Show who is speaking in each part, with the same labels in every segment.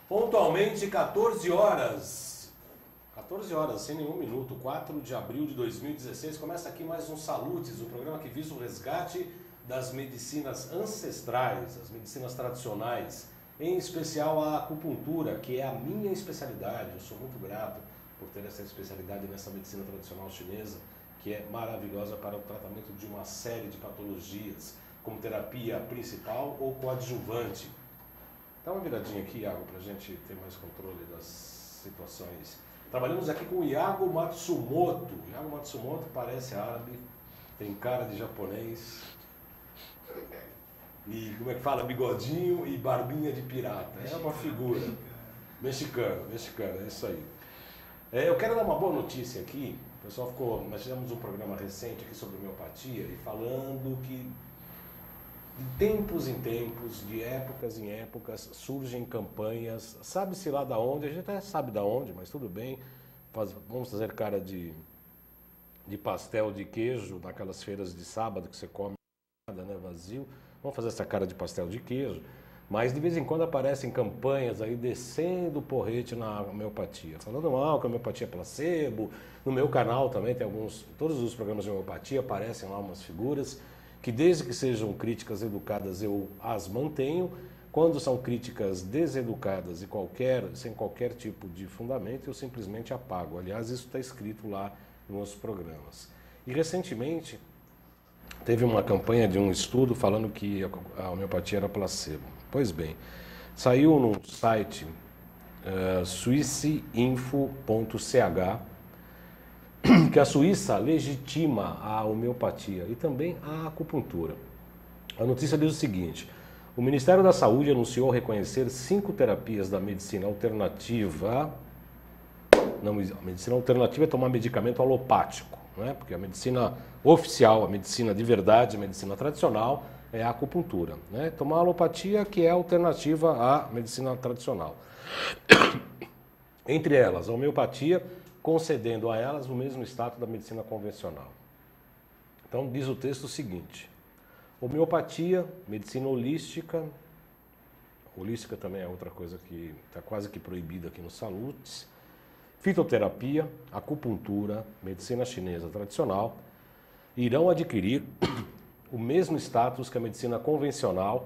Speaker 1: Pontualmente 14 horas. 14 horas, sem nenhum minuto, 4 de abril de 2016. Começa aqui mais um Salutes, o programa que visa o resgate das medicinas ancestrais, as medicinas tradicionais, em especial a acupuntura, que é a minha especialidade. Eu sou muito grato por ter essa especialidade nessa medicina tradicional chinesa, que é maravilhosa para o tratamento de uma série de patologias, como terapia principal ou coadjuvante. Dá uma viradinha aqui, Iago, para a gente ter mais controle das situações. Trabalhamos aqui com o Iago Matsumoto. Iago Matsumoto parece árabe, tem cara de japonês. E como é que fala? Bigodinho e barbinha de pirata. É uma figura. Mexicano, é isso aí. Eu quero dar uma boa notícia aqui. O pessoal nós fizemos um programa recente aqui sobre homeopatia e falando que de tempos em tempos, de épocas em épocas, surgem campanhas, sabe-se lá da onde, a gente até sabe da onde, mas tudo bem, vamos fazer cara de pastel de queijo naquelas feiras de sábado que você come nada, né, vazio, vamos fazer essa cara de pastel de queijo, mas de vez em quando aparecem campanhas aí descendo o porrete na homeopatia, falando mal que a homeopatia é placebo. No meu canal também tem todos os programas de homeopatia aparecem lá umas figuras que desde que sejam críticas educadas eu as mantenho. Quando são críticas deseducadas e sem qualquer tipo de fundamento, eu simplesmente apago. Aliás, isso está escrito lá nos programas. E recentemente teve uma campanha de um estudo falando que a homeopatia era placebo. Pois bem, saiu no site swisseinfo.ch que a Suíça legitima a homeopatia e também a acupuntura. A notícia diz o seguinte: o Ministério da Saúde anunciou reconhecer 5 terapias da medicina alternativa. Não, a medicina alternativa é tomar medicamento alopático, né? Porque a medicina oficial, a medicina de verdade, a medicina tradicional é a acupuntura, né? Tomar alopatia, que é a alternativa à medicina tradicional. Entre elas, a homeopatia, concedendo a elas o mesmo status da medicina convencional. Então, diz o texto o seguinte: homeopatia, medicina holística também é outra coisa que está quase que proibida aqui no Salutes, fitoterapia, acupuntura, medicina chinesa tradicional, irão adquirir o mesmo status que a medicina convencional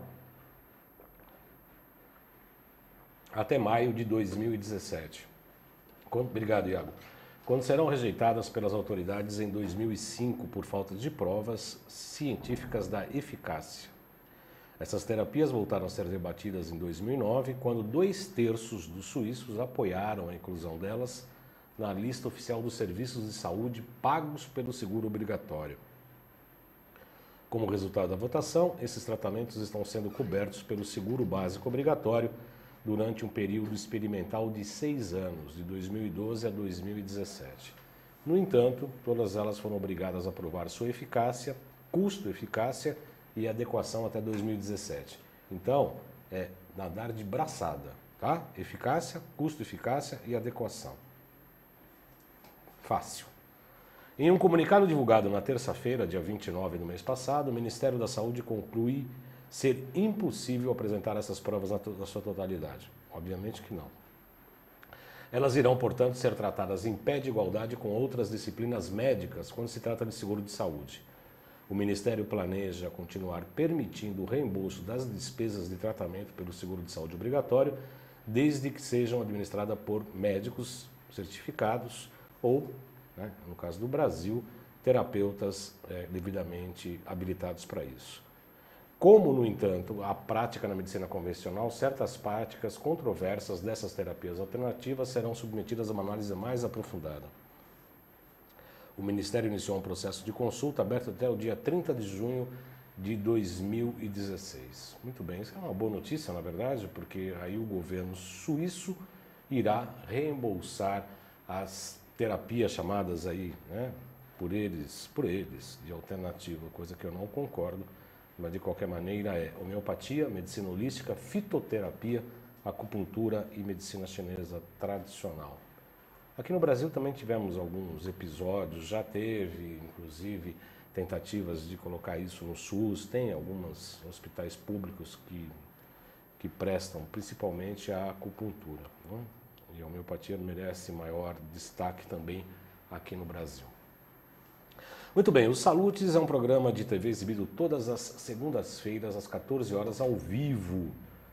Speaker 1: até maio de 2017. Obrigado, Iago. Quando serão rejeitadas pelas autoridades em 2005 por falta de provas científicas da eficácia. Essas terapias voltaram a ser debatidas em 2009, quando 2/3 dos suíços apoiaram a inclusão delas na lista oficial dos serviços de saúde pagos pelo seguro obrigatório. Como resultado da votação, esses tratamentos estão sendo cobertos pelo seguro básico obrigatório durante um período experimental de 6 anos, de 2012 a 2017. No entanto, todas elas foram obrigadas a provar sua eficácia, custo-eficácia e adequação até 2017. Então, é nadar de braçada, tá? Eficácia, custo-eficácia e adequação. Fácil. Em um comunicado divulgado na terça-feira, dia 29 do mês passado, o Ministério da Saúde conclui ser impossível apresentar essas provas na sua totalidade. Obviamente que não. Elas irão, portanto, ser tratadas em pé de igualdade com outras disciplinas médicas quando se trata de seguro de saúde. O Ministério planeja continuar permitindo o reembolso das despesas de tratamento pelo seguro de saúde obrigatório, desde que sejam administradas por médicos certificados ou, né, no caso do Brasil, terapeutas devidamente habilitados para isso. Como, no entanto, a prática na medicina convencional, certas práticas controversas dessas terapias alternativas serão submetidas a uma análise mais aprofundada. O Ministério iniciou um processo de consulta aberto até o dia 30 de junho de 2016. Muito bem, isso é uma boa notícia, na verdade, porque aí o governo suíço irá reembolsar as terapias chamadas aí, né, por eles, de alternativa, coisa que eu não concordo. Mas de qualquer maneira é homeopatia, medicina holística, fitoterapia, acupuntura e medicina chinesa tradicional. Aqui no Brasil também tivemos alguns episódios, já teve inclusive tentativas de colocar isso no SUS, tem alguns hospitais públicos que que prestam principalmente a acupuntura, né? E a homeopatia merece maior destaque também aqui no Brasil. Muito bem, o Salutes é um programa de TV exibido todas as segundas-feiras às 14 horas ao vivo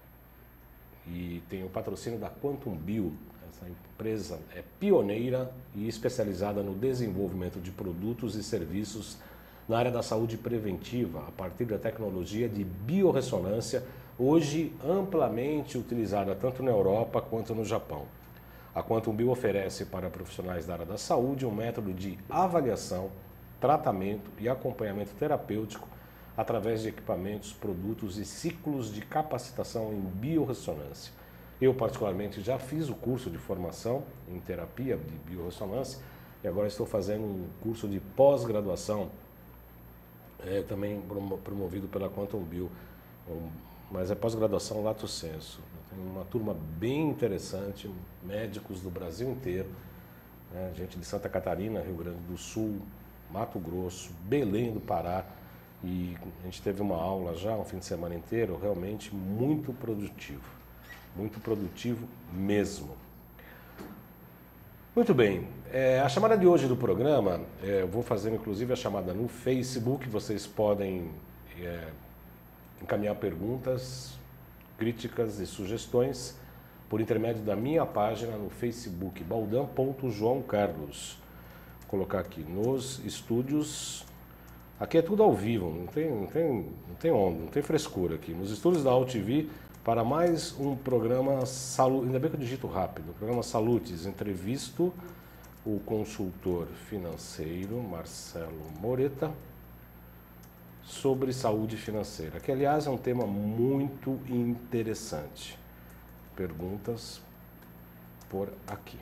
Speaker 1: e tem o patrocínio da Quantum Bio. Essa empresa é pioneira e especializada no desenvolvimento de produtos e serviços na área da saúde preventiva, a partir da tecnologia de biorressonância, hoje amplamente utilizada tanto na Europa quanto no Japão. A Quantum Bio oferece para profissionais da área da saúde um método de avaliação, tratamento e acompanhamento terapêutico através de equipamentos, produtos e ciclos de capacitação em biorressonância. Eu, particularmente, já fiz o curso de formação em terapia de biorressonância e agora estou fazendo um curso de pós-graduação, também promovido pela Quantum Bio, mas é pós-graduação lato sensu. Tem uma turma bem interessante, médicos do Brasil inteiro, né, gente de Santa Catarina, Rio Grande do Sul, Mato Grosso, Belém do Pará, e a gente teve uma aula já, um fim de semana inteiro, realmente muito produtivo mesmo. Muito bem, a chamada de hoje do programa, eu vou fazer inclusive a chamada no Facebook, vocês podem encaminhar perguntas, críticas e sugestões por intermédio da minha página no Facebook, baldan.joaocarlos. Vou colocar aqui nos estúdios, aqui é tudo ao vivo, não tem onda, não tem frescura aqui. Nos estúdios da AltV, para mais um programa, ainda bem que eu digito rápido, o programa Salutes, entrevisto o consultor financeiro Marcelo Moreta sobre saúde financeira, que aliás é um tema muito interessante. Perguntas por aqui.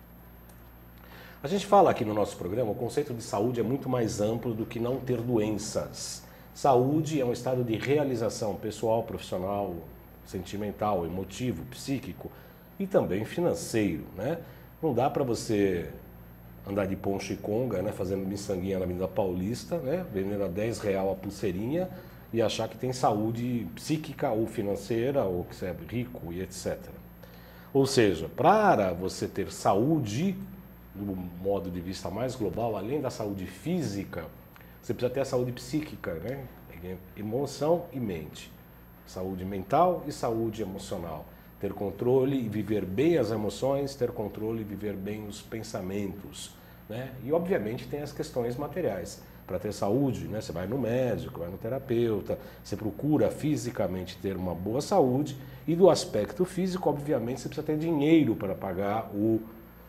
Speaker 1: A gente fala aqui no nosso programa, o conceito de saúde é muito mais amplo do que não ter doenças. Saúde é um estado de realização pessoal, profissional, sentimental, emotivo, psíquico e também financeiro, né? Não dá para você andar de poncho e conga, né, fazendo miçanguinha na Avenida Paulista, né, vendendo a R$10 a pulseirinha e achar que tem saúde psíquica ou financeira, ou que você é rico e etc. Ou seja, para você ter saúde, do modo de vista mais global, além da saúde física, você precisa ter a saúde psíquica, né, emoção e mente. Saúde mental e saúde emocional. Ter controle e viver bem as emoções, ter controle e viver bem os pensamentos, né? E obviamente tem as questões materiais. Para ter saúde, né, você vai no médico, vai no terapeuta, você procura fisicamente ter uma boa saúde e do aspecto físico, obviamente, você precisa ter dinheiro para pagar o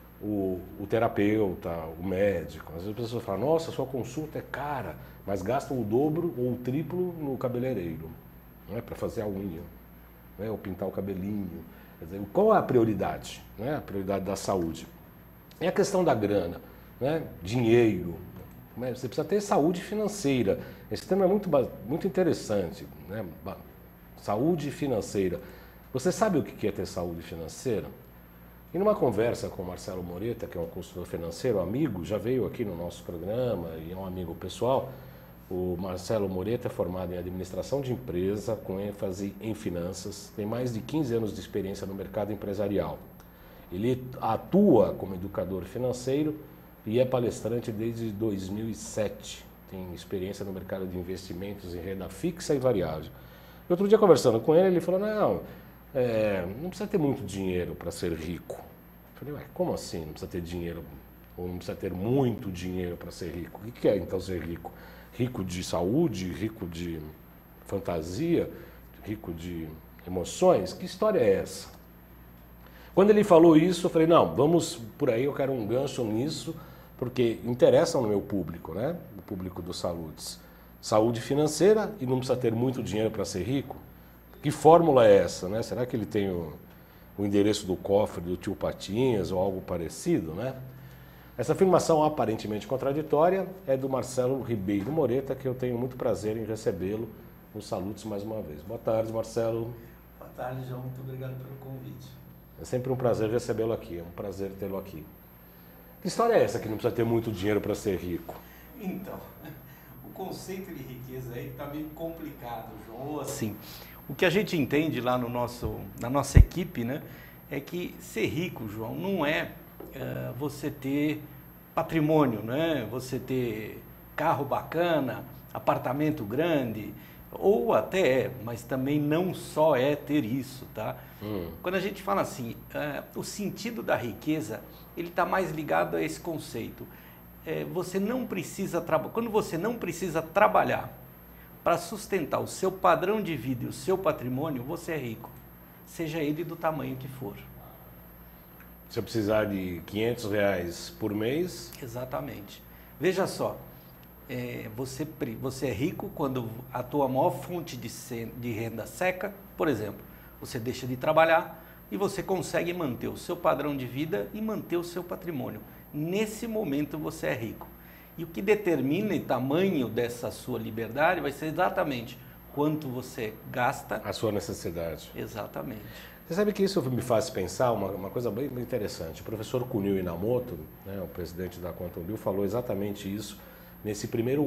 Speaker 1: terapeuta, o médico. Às vezes as pessoas falam, nossa, sua consulta é cara, mas gastam o dobro ou o triplo no cabeleireiro, né, para fazer a unha, né, ou pintar o cabelinho. Quer dizer, qual é a prioridade? Né, a prioridade da saúde. É a questão da grana, né, dinheiro. Né, você precisa ter saúde financeira. Esse tema é muito interessante. Né, saúde financeira. Você sabe o que é ter saúde financeira? E numa conversa com o Marcelo Moreta, que é um consultor financeiro, amigo, já veio aqui no nosso programa e é um amigo pessoal. O Marcelo Moreta é formado em administração de empresa, com ênfase em finanças, tem mais de 15 anos de experiência no mercado empresarial. Ele atua como educador financeiro e é palestrante desde 2007. Tem experiência no mercado de investimentos em renda fixa e variável. E outro dia, conversando com ele, ele falou, não precisa ter muito dinheiro para ser rico. Eu falei, ué, como assim não precisa ter dinheiro? Ou não precisa ter muito dinheiro para ser rico? O que é então ser rico? Rico de saúde, rico de fantasia, rico de emoções? Que história é essa? Quando ele falou isso, eu falei, não, vamos por aí, eu quero um gancho nisso, porque interessam no meu público, né? O público do Salutes. Saúde financeira e não precisa ter muito dinheiro para ser rico? Que fórmula é essa, né? Será que ele tem o endereço do cofre do tio Patinhas ou algo parecido, né? Essa afirmação aparentemente contraditória é do Marcelo Ribeiro Moreta, que eu tenho muito prazer em recebê-lo no Salutes mais uma vez. Boa tarde, Marcelo.
Speaker 2: Boa tarde, João. Muito obrigado pelo convite.
Speaker 1: É sempre um prazer recebê-lo aqui, é um prazer tê-lo aqui. Que história é essa que não precisa ter muito dinheiro para ser rico?
Speaker 2: Então, o conceito de riqueza aí está meio complicado, João. Ou assim,
Speaker 3: O que a gente entende lá na nossa equipe, né, é que ser rico, João, não é você ter patrimônio, né? Você ter carro bacana, apartamento grande, ou até, mas também não só é ter isso, tá? Quando a gente fala assim, o sentido da riqueza, ele está mais ligado a esse conceito. Você não precisa quando você não precisa trabalhar para sustentar o seu padrão de vida e o seu patrimônio, você é rico, seja ele do tamanho que for.
Speaker 1: Se eu precisar de R$ 500 por mês...
Speaker 3: Exatamente. Veja só, você é rico quando a tua maior fonte de renda seca, por exemplo, você deixa de trabalhar e você consegue manter o seu padrão de vida e manter o seu patrimônio. Nesse momento você é rico. E o que determina o tamanho dessa sua liberdade vai ser exatamente quanto você gasta.
Speaker 1: A sua necessidade.
Speaker 3: Exatamente.
Speaker 1: Você sabe que isso me faz pensar uma coisa bem interessante. O professor Kunio Inamoto, né, o presidente da Quantum Bill, falou exatamente isso nesse primeira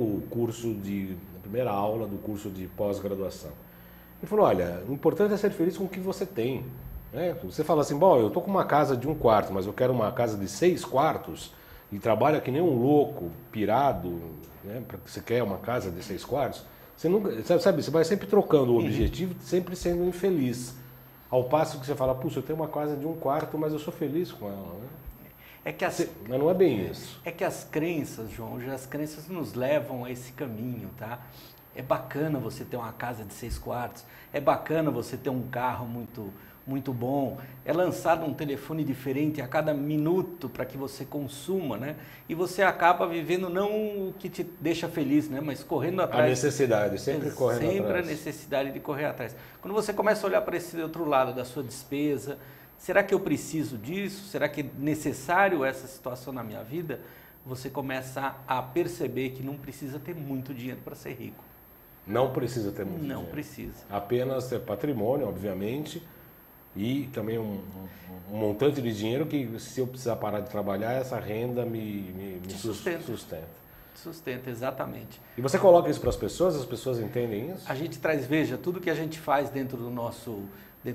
Speaker 1: aula do curso de pós-graduação. Ele falou, olha, o importante é ser feliz com o que você tem. Né? Você fala assim, bom, eu estou com uma casa de 1 quarto, mas eu quero uma casa de 6 quartos e trabalha que nem um louco, pirado, né, porque você quer uma casa de 6 quartos. Você nunca, sabe, você vai sempre trocando o objetivo, sempre sendo infeliz. Ao passo que você fala, puxa, eu tenho uma casa de 1 quarto, mas eu sou feliz com ela. Né? Mas não é bem isso.
Speaker 3: É que as crenças, João, as crenças nos levam a esse caminho, tá? É bacana você ter uma casa de 6 quartos, é bacana você ter um carro muito bom, é lançado um telefone diferente a cada minuto para que você consuma, né? E você acaba vivendo não o que te deixa feliz, né? Mas correndo atrás.
Speaker 1: A necessidade, sempre correndo atrás.
Speaker 3: Sempre a necessidade de correr atrás. Quando você começa a olhar para esse outro lado da sua despesa, será que eu preciso disso? Será que é necessário essa situação na minha vida? Você começa a perceber que não precisa ter muito dinheiro para ser rico.
Speaker 1: Não precisa ter muito dinheiro.
Speaker 3: Não precisa.
Speaker 1: Apenas ter patrimônio, obviamente, e também um montante de dinheiro que, se eu precisar parar de trabalhar, essa renda me sustenta.
Speaker 3: Sustenta, exatamente.
Speaker 1: E você coloca isso para as pessoas entendem isso?
Speaker 3: A gente traz, veja, tudo que a gente faz dentro do nossa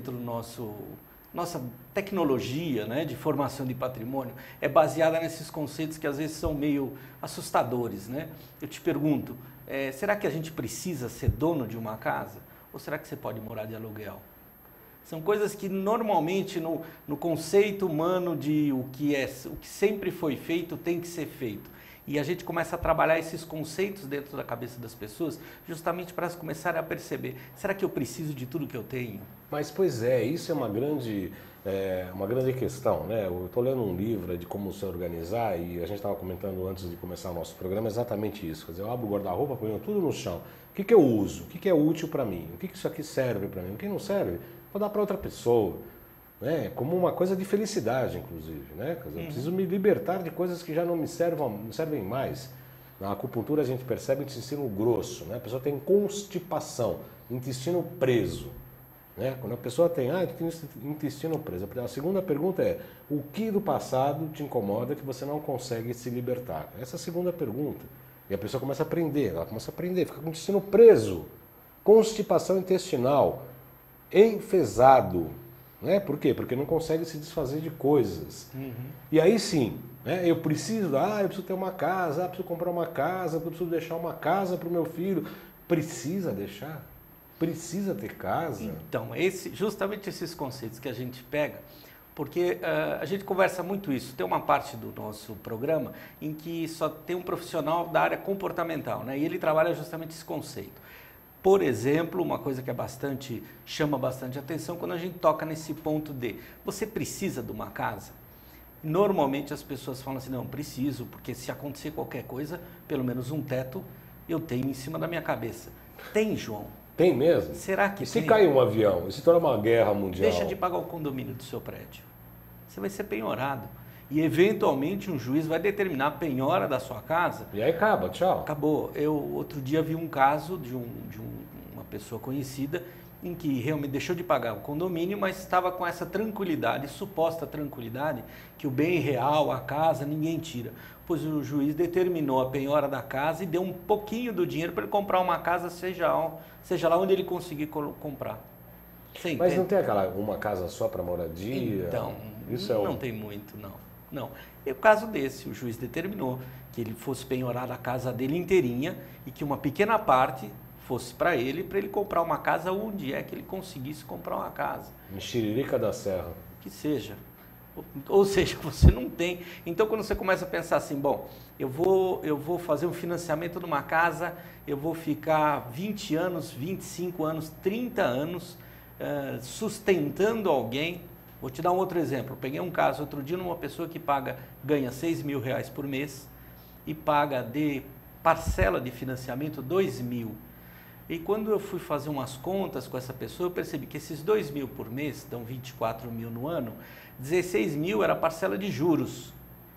Speaker 3: tecnologia, né, de formação de patrimônio é baseada nesses conceitos que às vezes são meio assustadores, né? Eu te pergunto, será que a gente precisa ser dono de uma casa? Ou será que você pode morar de aluguel? São coisas que normalmente no conceito humano de o que sempre foi feito tem que ser feito. E a gente começa a trabalhar esses conceitos dentro da cabeça das pessoas justamente para elas começarem a perceber, será que eu preciso de tudo que eu tenho?
Speaker 1: Mas, pois é, isso é uma grande questão, né? Eu estou lendo um livro de como se organizar e a gente estava comentando antes de começar o nosso programa exatamente isso. Quer dizer, eu abro o guarda-roupa, ponho tudo no chão. O que eu uso? O que é útil para mim? O que isso aqui serve para mim? O que não serve? Vou dar para outra pessoa, né? Como uma coisa de felicidade, inclusive, né? Quer dizer, eu preciso me libertar de coisas que já não me servem mais. Na acupuntura a gente percebe o intestino grosso, né? A pessoa tem constipação, intestino preso, né? Quando a pessoa tem intestino preso, a segunda pergunta é, o que do passado te incomoda que você não consegue se libertar? Essa é a segunda pergunta. E a pessoa começa a aprender, fica com o intestino preso, constipação intestinal, enfesado, né? Por quê? Porque não consegue se desfazer de coisas. E aí sim, né? Eu preciso ter uma casa, preciso comprar uma casa, eu preciso deixar uma casa para o meu filho. Precisa deixar? Precisa ter casa?
Speaker 3: Então, justamente esses conceitos que a gente pega, porque a gente conversa muito isso. Tem uma parte do nosso programa em que só tem um profissional da área comportamental, né? E ele trabalha justamente esse conceito. Por exemplo, uma coisa que chama bastante atenção quando a gente toca nesse ponto de você precisa de uma casa? Normalmente as pessoas falam assim, não, preciso, porque se acontecer qualquer coisa, pelo menos um teto eu tenho em cima da minha cabeça. Tem, João?
Speaker 1: Tem mesmo?
Speaker 3: Será que
Speaker 1: tem? E se cair um avião? E se tornar uma guerra mundial?
Speaker 3: Deixa de pagar o condomínio do seu prédio. Você vai ser penhorado. E eventualmente um juiz vai determinar a penhora da sua casa.
Speaker 1: E aí acaba, tchau.
Speaker 3: Acabou. Eu outro dia vi um caso de uma pessoa conhecida em que realmente deixou de pagar o condomínio, mas estava com essa tranquilidade, suposta tranquilidade, que o bem real, a casa, ninguém tira. Pois o juiz determinou a penhora da casa e deu um pouquinho do dinheiro para ele comprar uma casa, seja lá onde ele conseguir comprar. Você
Speaker 1: Mas
Speaker 3: entende?
Speaker 1: não tem aquela uma casa só para moradia?
Speaker 3: Então,
Speaker 1: Isso é
Speaker 3: não tem muito, não. Não. E o caso desse, o juiz determinou que ele fosse penhorar a casa dele inteirinha e que uma pequena parte fosse para ele comprar uma casa onde é que ele conseguisse comprar uma casa.
Speaker 1: Em Xiririca da Serra.
Speaker 3: Que seja. Ou seja, você não tem. Então, quando você começa a pensar assim, bom, eu vou fazer um financiamento numa casa, eu vou ficar 20 anos, 25 anos, 30 anos sustentando alguém. Vou te dar um outro exemplo. Eu peguei um caso outro dia numa pessoa que ganha R$6.000 por mês e paga de parcela de financiamento 2.000. E quando eu fui fazer umas contas com essa pessoa, eu percebi que esses 2.000 por mês, dão 24.000 no ano, 16.000 era a parcela de juros.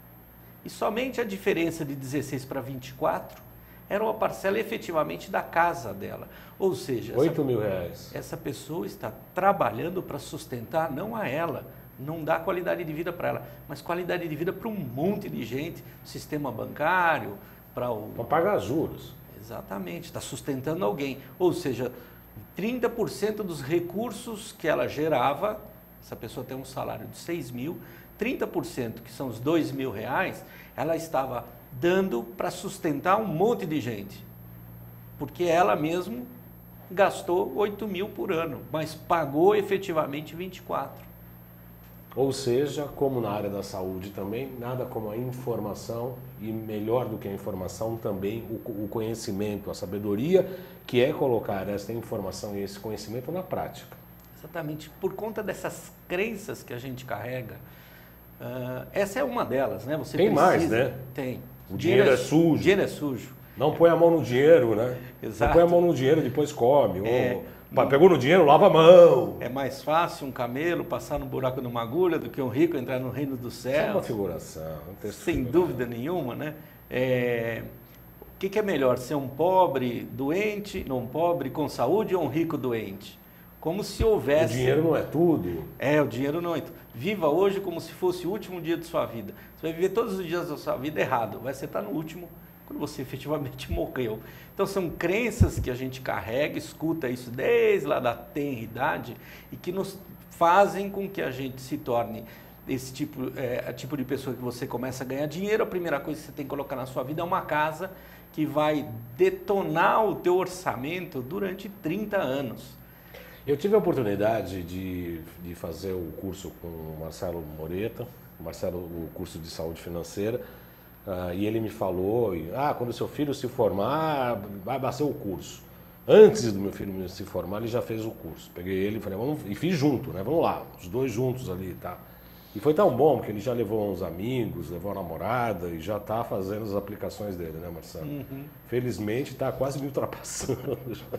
Speaker 3: E somente a diferença de 16 para 24 era uma parcela efetivamente da casa dela. Ou seja,
Speaker 1: R$8.000.
Speaker 3: essa pessoa está trabalhando para sustentar não a ela, não dá qualidade de vida para ela, mas qualidade de vida para um monte de gente, sistema bancário, para
Speaker 1: pagar juros.
Speaker 3: Exatamente, está sustentando alguém. Ou seja, 30% dos recursos que ela gerava, essa pessoa tem um salário de 6.000, 30%, que são os R$2.000, ela estava dando para sustentar um monte de gente. Porque ela mesmo gastou 8.000 por ano, mas pagou efetivamente 24.
Speaker 1: Ou seja, como na área da saúde também, nada como a informação e melhor do que a informação também o conhecimento, a sabedoria, que é colocar essa informação e esse conhecimento na prática.
Speaker 3: Exatamente, por conta dessas crenças que a gente carrega, essa é uma delas, né? Você
Speaker 1: tem
Speaker 3: precisa,
Speaker 1: mais, né?
Speaker 3: Tem.
Speaker 1: O dinheiro é sujo.
Speaker 3: O dinheiro é sujo.
Speaker 1: Não põe a mão no dinheiro, né?
Speaker 3: Exato.
Speaker 1: Não põe a mão no dinheiro, depois come. Pegou no dinheiro, lava a mão.
Speaker 3: É mais fácil um camelo passar no buraco de uma agulha do que um rico entrar no reino dos céus.
Speaker 1: É uma figuração.
Speaker 3: Sem dúvida nenhuma, né? O que é melhor, ser um pobre doente, um pobre com saúde ou um rico doente? Como se houvesse...
Speaker 1: O dinheiro não é tudo.
Speaker 3: O dinheiro não é tudo. Viva hoje como se fosse o último dia de sua vida. Você vai viver todos os dias da sua vida errado. Vai estar no último quando você efetivamente morreu. Então são crenças que a gente carrega, escuta isso desde lá da tenridade e que nos fazem com que a gente se torne esse tipo de pessoa que você começa a ganhar dinheiro. A primeira coisa que você tem que colocar na sua vida é uma casa que vai detonar o teu orçamento durante 30 anos.
Speaker 1: Eu tive a oportunidade de fazer o curso com o Marcelo Moreta, o curso de saúde financeira, e ele me falou, quando o seu filho se formar, vai fazer o curso. Antes do meu filho se formar, ele já fez o curso. Peguei ele e falei, e fiz junto, né? Vamos lá, os dois juntos ali, tá? E foi tão bom, porque ele já levou uns amigos, levou a namorada e já está fazendo as aplicações dele, né, Marcelo?
Speaker 3: Uhum.
Speaker 1: Felizmente está quase me ultrapassando.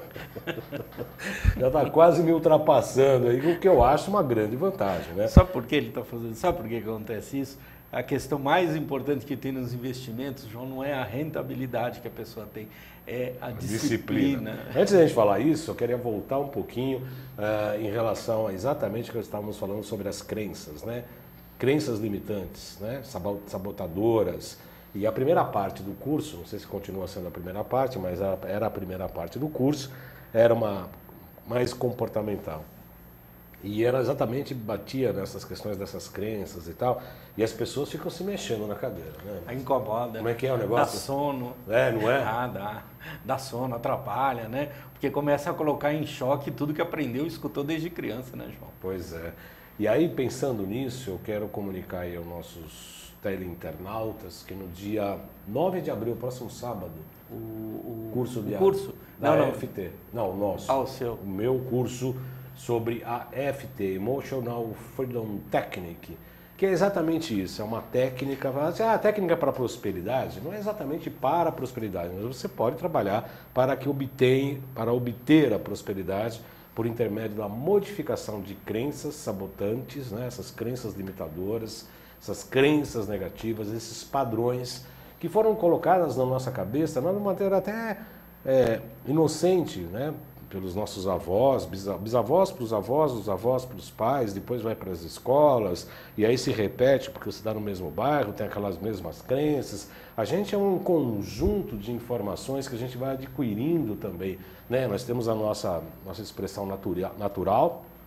Speaker 1: Já está quase me ultrapassando aí, o que eu acho uma grande vantagem, né?
Speaker 3: Sabe por que ele está fazendo? Sabe por que acontece isso? A questão mais importante que tem nos investimentos, João, não é a rentabilidade que a pessoa tem, é a disciplina.
Speaker 1: Antes da gente falar isso, eu queria voltar um pouquinho em relação a exatamente o que nós estávamos falando sobre as crenças, né? Crenças limitantes, né? Sabotadoras. E a primeira parte do curso, não sei se continua sendo a primeira parte, mas era a primeira parte do curso, era uma mais comportamental. E era exatamente, batia nessas questões dessas crenças e tal, e as pessoas ficam se mexendo na cadeira, né?
Speaker 3: Incomoda.
Speaker 1: Como é que é o negócio?
Speaker 3: Dá sono.
Speaker 1: Não é?
Speaker 3: Dá sono, atrapalha, né? Porque começa a colocar em choque tudo que aprendeu e escutou desde criança, né, João?
Speaker 1: Pois é. E aí, pensando nisso, eu quero comunicar aí aos nossos teleinternautas que no dia 9 de abril, próximo sábado, o curso da FT. Não, o nosso.
Speaker 3: O seu.
Speaker 1: O meu curso sobre a FT, Emotional Freedom Technique, que é exatamente isso, é uma técnica, a técnica para a prosperidade, não é exatamente para a prosperidade, mas você pode trabalhar para obter a prosperidade por intermédio da modificação de crenças sabotantes, né, essas crenças limitadoras, essas crenças negativas, esses padrões que foram colocadas na nossa cabeça de uma maneira até inocente, né? Pelos nossos avós, bisavós para os avós, os avós para os pais, depois vai para as escolas, e aí se repete porque você está no mesmo bairro, tem aquelas mesmas crenças. A gente é um conjunto de informações que a gente vai adquirindo também, né? Nós temos a nossa expressão natural,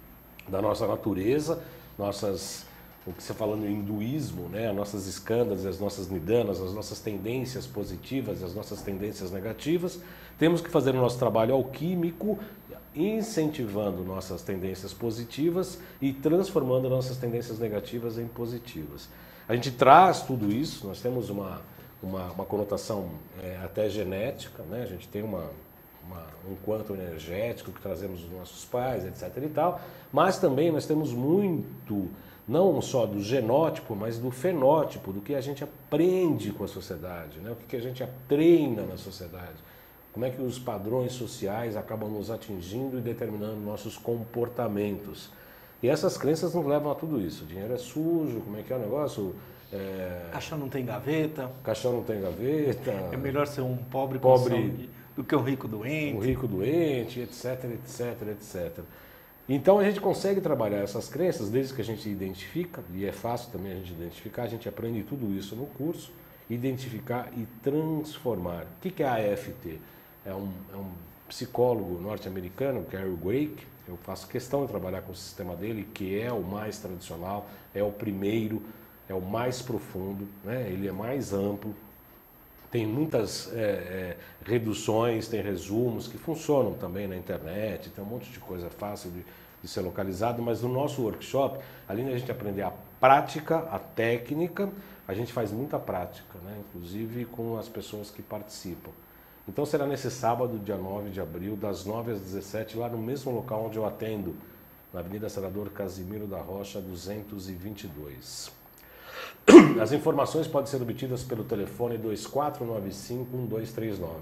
Speaker 1: da nossa natureza, o que você fala no hinduísmo, né? As nossas skandhas, as nossas nidanas, as nossas tendências positivas, as nossas tendências negativas. Temos que fazer o nosso trabalho alquímico, incentivando nossas tendências positivas e transformando nossas tendências negativas em positivas. A gente traz tudo isso, nós temos uma conotação até genética, né? A gente tem um quanto energético que trazemos dos nossos pais, etc. e tal, mas também nós temos muito, não só do genótipo, mas do fenótipo, do que a gente aprende com a sociedade, né? O que a gente treina na sociedade, como é que os padrões sociais acabam nos atingindo e determinando nossos comportamentos. E essas crenças nos levam a tudo isso. O dinheiro é sujo, como é que é o negócio?
Speaker 3: Caixão não tem gaveta.
Speaker 1: Caixão não tem gaveta.
Speaker 3: É melhor ser um pobre do que um rico doente.
Speaker 1: Um rico doente, etc, etc, etc. Então a gente consegue trabalhar essas crenças desde que a gente identifica, e é fácil também a gente identificar, a gente aprende tudo isso no curso, identificar e transformar. O que é a AFT? É um psicólogo norte-americano, Carol Dweck. Eu faço questão de trabalhar com o sistema dele, que é o mais tradicional, é o primeiro, é o mais profundo, né? Ele é mais amplo, tem muitas reduções, tem resumos que funcionam também na internet, tem um monte de coisa fácil de ser localizado, mas no nosso workshop, além de a gente aprender a prática, a técnica, a gente faz muita prática, né? Inclusive com as pessoas que participam. Então será nesse sábado, dia 9 de abril, das 9 às 17, lá no mesmo local onde eu atendo, na Avenida Senador Casimiro da Rocha, 222. As informações podem ser obtidas pelo telefone 2495-1239.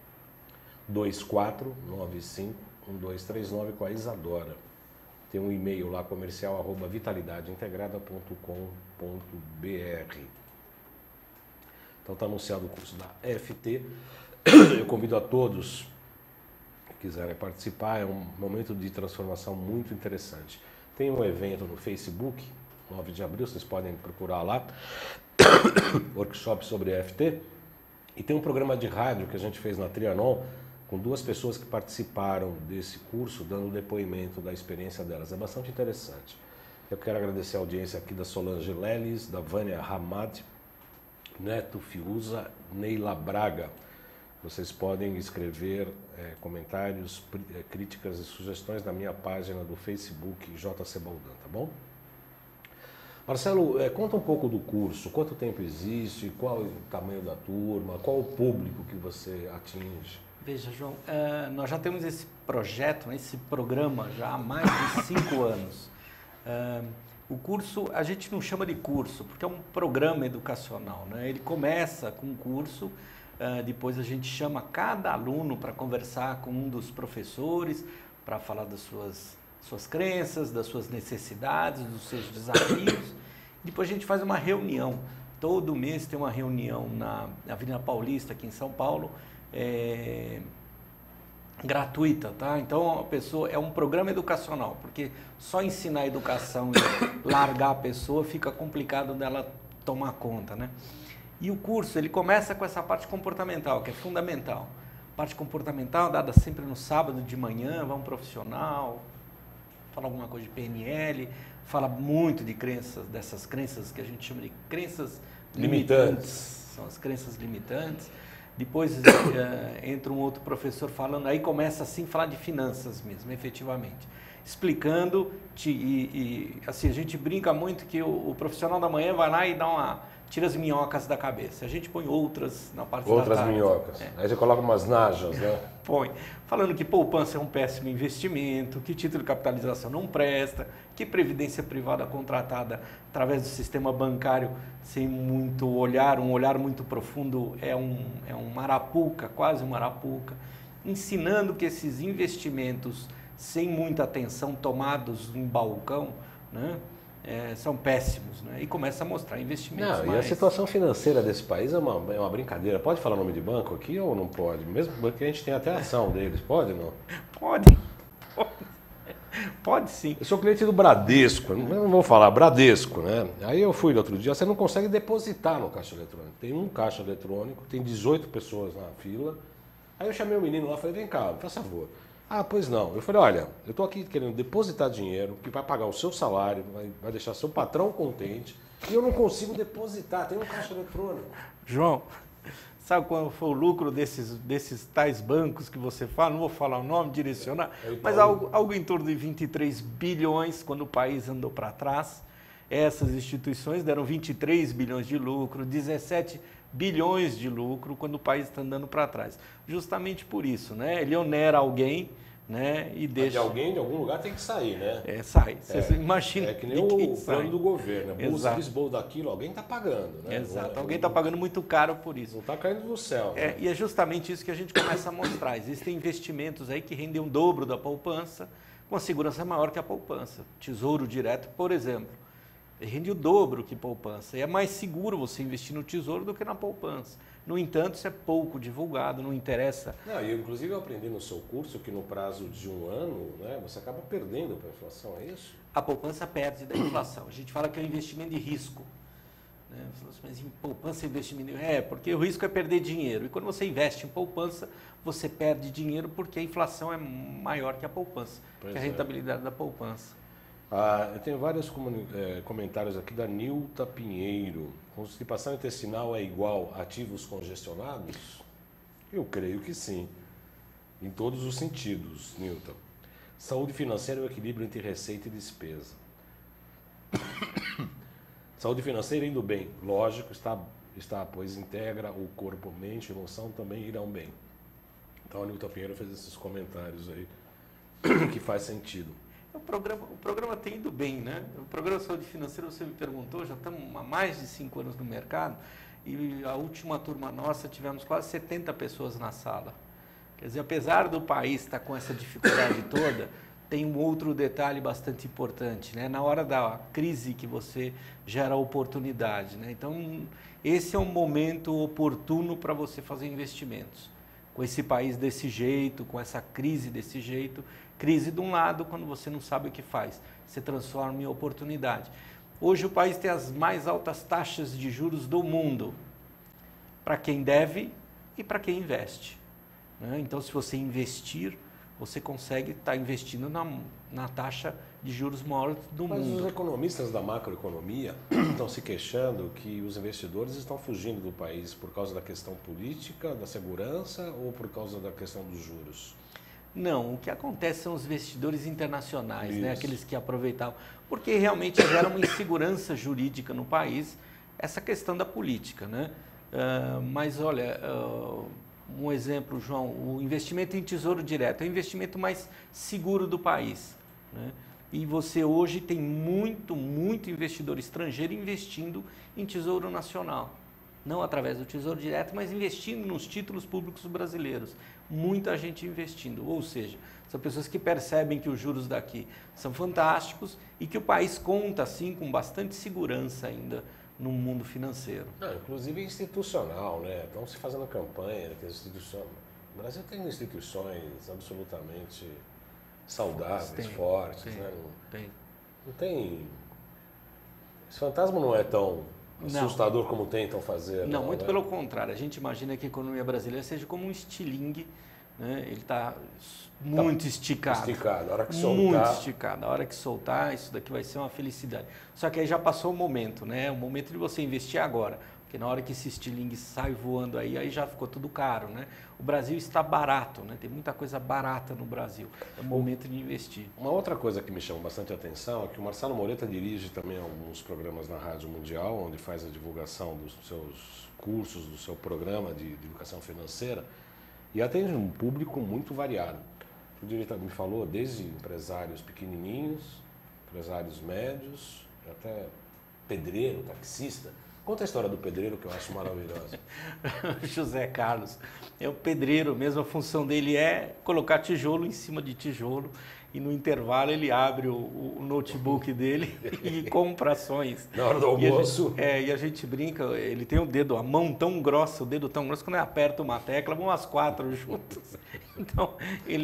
Speaker 1: 2495-1239 com a Isadora. Tem um e-mail lá, comercial@vitalidadeintegrada.com.br. Então está anunciado o curso da FT. Eu convido a todos que quiserem participar, é um momento de transformação muito interessante. Tem um evento no Facebook, 9 de abril, vocês podem procurar lá, workshop sobre EFT, e tem um programa de rádio que a gente fez na Trianon, com 2 pessoas que participaram desse curso, dando depoimento da experiência delas. É bastante interessante. Eu quero agradecer a audiência aqui da Solange Leles, da Vânia Hamad, Neto Fiuza, Neila Braga. Vocês podem escrever comentários, críticas e sugestões na minha página do Facebook, JC Baldan, tá bom? Marcelo, conta um pouco do curso, quanto tempo existe, qual é o tamanho da turma, qual o público que você atinge?
Speaker 3: Veja, João, nós já temos esse projeto, esse programa já há mais de 5 anos. O curso, a gente não chama de curso, porque é um programa educacional, né? Ele começa com um curso, depois a gente chama cada aluno para conversar com um dos professores, para falar das suas crenças, das suas necessidades, dos seus desafios. Depois a gente faz uma reunião. Todo mês tem uma reunião na Avenida Paulista, aqui em São Paulo, gratuita, tá? Então a pessoa é um programa educacional, porque só ensinar a educação e largar a pessoa fica complicado dela tomar conta, né? E o curso, ele começa com essa parte comportamental, que é fundamental. Parte comportamental dada sempre no sábado de manhã, vai um profissional, fala alguma coisa de PNL, fala muito de crenças, dessas crenças que a gente chama de crenças limitantes. São as crenças limitantes. Depois entra um outro professor falando, aí começa assim a falar de finanças mesmo, efetivamente. Explicando, assim, a gente brinca muito que o profissional da manhã vai lá e tira as minhocas da cabeça. A gente põe outras na parte da tarde.
Speaker 1: Outras minhocas. Aí você coloca umas najas, né?
Speaker 3: Põe. Falando que poupança é um péssimo investimento, que título de capitalização não presta, que previdência privada contratada através do sistema bancário sem muito olhar, um olhar muito profundo, é um arapuca, quase um arapuca. Ensinando que esses investimentos sem muita atenção, tomados em balcão, né? São péssimos, né? E começa a mostrar investimentos.
Speaker 1: Não, e a situação financeira desse país é uma brincadeira. Pode falar nome de banco aqui ou não pode? Mesmo porque a gente tem até a ação deles, pode ou não?
Speaker 3: Pode sim.
Speaker 1: Eu sou cliente do Bradesco, não vou falar Bradesco, né? Aí eu fui no outro dia, você não consegue depositar no caixa eletrônico. Tem um caixa eletrônico, tem 18 pessoas na fila. Aí eu chamei o menino lá e falei, vem cá, faz favor. Ah, pois não. Eu falei, olha, eu estou aqui querendo depositar dinheiro que vai pagar o seu salário, vai deixar seu patrão contente, e eu não consigo depositar, tem um caixa eletrônico.
Speaker 3: João, sabe qual foi o lucro desses tais bancos que você fala? Não vou falar o nome, direcionar, mas algo em torno de 23 bilhões quando o país andou para trás. Essas instituições deram 23 bilhões de lucro, 17 bilhões de lucro quando o país está andando para trás. Justamente por isso, né? Ele onera alguém, né? E deixa...
Speaker 1: Mas alguém de algum lugar tem que sair, né?
Speaker 3: Sai. Você imagina.
Speaker 1: É que nem o plano do governo. Bolsa disso, bolsa daquilo, alguém está pagando, né?
Speaker 3: Exato. Alguém está pagando muito caro por isso.
Speaker 1: Não está caindo do céu. Né?
Speaker 3: E é justamente isso que a gente começa a mostrar. Existem investimentos aí que rendem o dobro da poupança, com a segurança maior que a poupança. Tesouro direto, por exemplo, rende o dobro que poupança. E é mais seguro você investir no tesouro do que na poupança. No entanto, isso é pouco divulgado, não interessa.
Speaker 1: Não, inclusive eu aprendi no seu curso que no prazo de um ano, né, você acaba perdendo para a inflação, é isso?
Speaker 3: A poupança perde da inflação. A gente fala que é um investimento de risco. Né? Mas em poupança é investimento de... porque o risco é perder dinheiro. E quando você investe em poupança, você perde dinheiro porque a inflação é maior que a poupança, que a rentabilidade da poupança.
Speaker 1: Eu tenho vários comentários aqui da Nilta Pinheiro. Constipação intestinal é igual a ativos congestionados? Eu creio que sim, em todos os sentidos, Nilton. Saúde financeira é o equilíbrio entre receita e despesa. Saúde financeira indo bem, lógico, está, pois integra o corpo, mente e emoção também irão bem. Então a Nilta Pinheiro fez esses comentários aí, que faz sentido.
Speaker 3: O programa tem ido bem, né? O programa Saúde Financeira, você me perguntou, já estamos há mais de 5 anos no mercado e a última turma nossa tivemos quase 70 pessoas na sala. Quer dizer, apesar do país estar com essa dificuldade toda, tem um outro detalhe bastante importante, né? Na hora da crise que você gera oportunidade, né? Então, esse é um momento oportuno para você fazer investimentos. Com esse país desse jeito, com essa crise desse jeito, crise de um lado, quando você não sabe o que faz, se transforma em oportunidade. Hoje o país tem as mais altas taxas de juros do mundo, para quem deve e para quem investe. Né? Então, se você investir, você consegue estar investindo na taxa de juros maior do mundo.
Speaker 1: Mas os economistas da macroeconomia estão se queixando que os investidores estão fugindo do país por causa da questão política, da segurança ou por causa da questão dos juros?
Speaker 3: Não, o que acontece são os investidores internacionais, né? Aqueles que aproveitavam, porque realmente gera uma insegurança jurídica no país, essa questão da política, né? Mas olha, um exemplo, João, o investimento em tesouro direto é o investimento mais seguro do país, né? E você hoje tem muito investidor estrangeiro investindo em tesouro nacional. Não através do Tesouro Direto, mas investindo nos títulos públicos brasileiros. Muita gente investindo, ou seja, são pessoas que percebem que os juros daqui são fantásticos e que o país conta, assim, com bastante segurança ainda no mundo financeiro.
Speaker 1: Inclusive institucional, né? Estão se fazendo campanha, que as instituições... O Brasil tem instituições absolutamente saudáveis, fortes, né? Não tem... Esse fantasma não é tão... assustador como tentam fazer.
Speaker 3: Não, muito pelo contrário. A gente imagina que a economia brasileira seja como um estilingue, né? Ele está muito esticado.
Speaker 1: Esticado. A hora que soltar...
Speaker 3: Muito esticado. A hora que soltar, isso daqui vai ser uma felicidade. Só que aí já passou o momento, né? O momento de você investir agora. Porque na hora que esse estilingue sai voando aí já ficou tudo caro, né? O Brasil está barato, né? Tem muita coisa barata no Brasil. É o momento de investir.
Speaker 1: Uma outra coisa que me chama bastante atenção é que o Marcelo Moreta dirige também alguns programas na Rádio Mundial, onde faz a divulgação dos seus cursos, do seu programa de educação financeira, e atende um público muito variado. O diretor me falou desde empresários pequenininhos, empresários médios, até pedreiro, taxista. Conta a história do pedreiro, que eu acho maravilhosa.
Speaker 3: José Carlos é o pedreiro mesmo, a função dele é colocar tijolo em cima de tijolo e no intervalo ele abre o notebook dele e compra ações.
Speaker 1: Na hora do almoço.
Speaker 3: E a gente brinca, ele tem a mão tão grossa, o dedo tão grosso, quando ele aperta uma tecla, vão as 4 juntas. Então,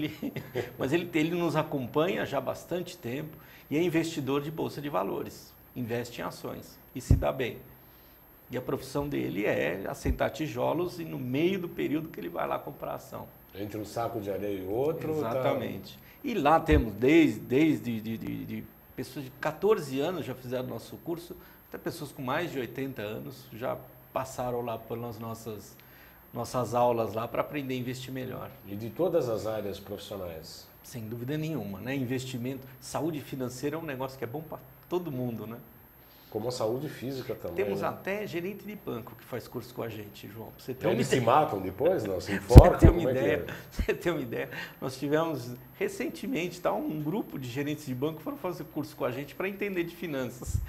Speaker 3: mas ele nos acompanha já há bastante tempo e é investidor de bolsa de valores, investe em ações e se dá bem. E a profissão dele é assentar tijolos e no meio do período que ele vai lá comprar ação.
Speaker 1: Entre um saco de areia e outro.
Speaker 3: Exatamente. E lá temos desde de pessoas de 14 anos já fizeram nosso curso, até pessoas com mais de 80 anos já passaram lá pelas nossas aulas lá para aprender a investir melhor.
Speaker 1: E de todas as áreas profissionais?
Speaker 3: Sem dúvida nenhuma, né? Investimento, saúde financeira é um negócio que é bom para todo mundo, né?
Speaker 1: Como a saúde física também.
Speaker 3: Temos
Speaker 1: né?
Speaker 3: até gerente de banco que faz curso com a gente, João. Pra você ter
Speaker 1: Eles
Speaker 3: uma ideia.
Speaker 1: se matam depois, não? Se enforcam?
Speaker 3: Você tem uma
Speaker 1: Como é que
Speaker 3: ideia?
Speaker 1: é?
Speaker 3: Você tem uma ideia? Nós tivemos recentemente um grupo de gerentes de banco que foram fazer curso com a gente para entender de finanças.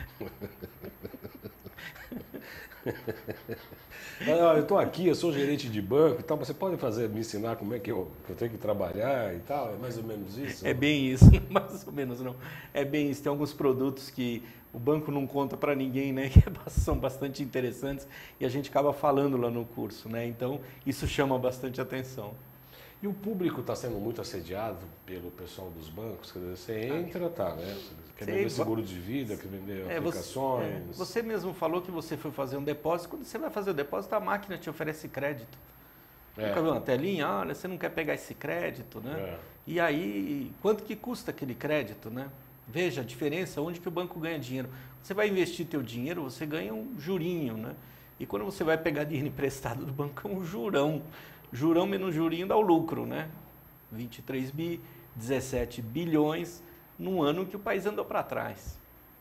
Speaker 1: Eu estou aqui, eu sou gerente de banco e tal, você pode me ensinar como é que eu tenho que trabalhar e tal? É mais ou menos isso?
Speaker 3: É bem isso, mais ou menos não. É bem isso. Tem alguns produtos que o banco não conta para ninguém, né? Que são bastante interessantes e a gente acaba falando lá no curso, né? Então isso chama bastante atenção.
Speaker 1: E o público está sendo muito assediado pelo pessoal dos bancos? Quer dizer, você entra, tá, né? Quer vender seguro de vida, quer vender aplicações.
Speaker 3: Você mesmo falou que você foi fazer um depósito. Quando você vai fazer o depósito, a máquina te oferece crédito. Nunca viu uma telinha? Olha, você não quer pegar esse crédito, né? E aí, quanto que custa aquele crédito, né? Veja a diferença, onde que o banco ganha dinheiro. Você vai investir teu dinheiro, você ganha um jurinho, né? E quando você vai pegar dinheiro emprestado do banco, é um jurão. Jurão menos jurinho dá o lucro, né? 23 bi, 17 bilhões, num ano que o país andou para trás.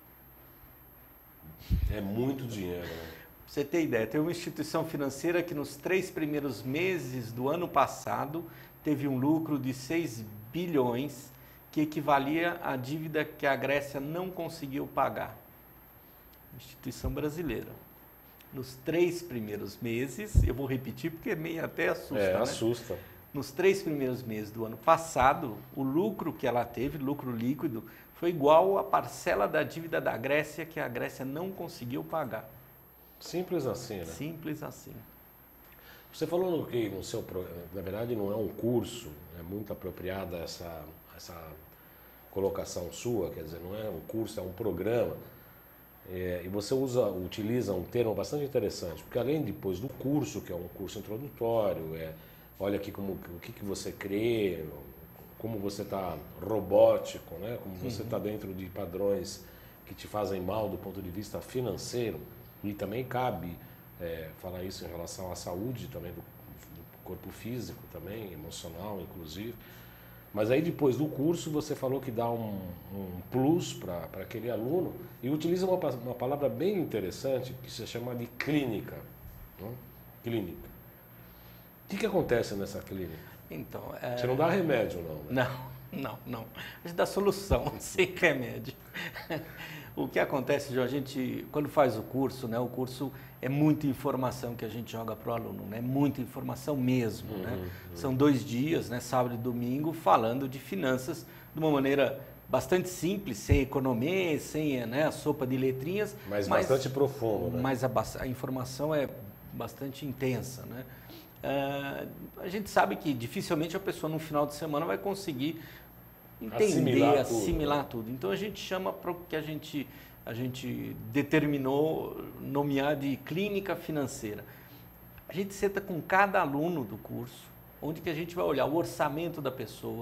Speaker 1: É muito dinheiro, né?
Speaker 3: Pra você ter ideia, tem uma instituição financeira que nos 3 primeiros meses do ano passado teve um lucro de 6 bilhões, que equivalia à dívida que a Grécia não conseguiu pagar. Instituição brasileira. Nos 3 primeiros meses, eu vou repetir porque meio até assusta, né?
Speaker 1: Assusta.
Speaker 3: Nos 3 primeiros meses do ano passado, o lucro que ela teve, lucro líquido, foi igual à parcela da dívida da Grécia que a Grécia não conseguiu pagar.
Speaker 1: Simples assim, né?
Speaker 3: Simples assim.
Speaker 1: Você falou no seu, na verdade não é um curso, é muito apropriada essa colocação sua, quer dizer, não é um curso, é um programa. E você utiliza um termo bastante interessante, porque além depois do curso, que é um curso introdutório, olha aqui o que você crê, como você está robótico, né? Como você está dentro de padrões que te fazem mal do ponto de vista financeiro, e também cabe falar isso em relação à saúde também do corpo físico, também emocional, inclusive. Mas aí depois do curso você falou que dá um plus para aquele aluno e utiliza uma palavra bem interessante que se chama de clínica. Né? Clínica. O que acontece nessa clínica?
Speaker 3: Então,
Speaker 1: Você não dá remédio, não? Né?
Speaker 3: Não. A gente dá solução, sem remédio. O que acontece, João, a gente, quando faz o curso, né, o curso é muita informação que a gente joga para o aluno, né, muita informação mesmo. Né? São 2 dias, né, sábado e domingo, falando de finanças de uma maneira bastante simples, sem economia, sem a sopa de letrinhas.
Speaker 1: Mas bastante profundo, né?
Speaker 3: Mas a informação é bastante intensa, né? A gente sabe que dificilmente a pessoa no final de semana vai conseguir entender, assimilar tudo. Então a gente chama para o que a gente determinou nomear de clínica financeira. A gente senta com cada aluno do curso, onde que a gente vai olhar o orçamento da pessoa,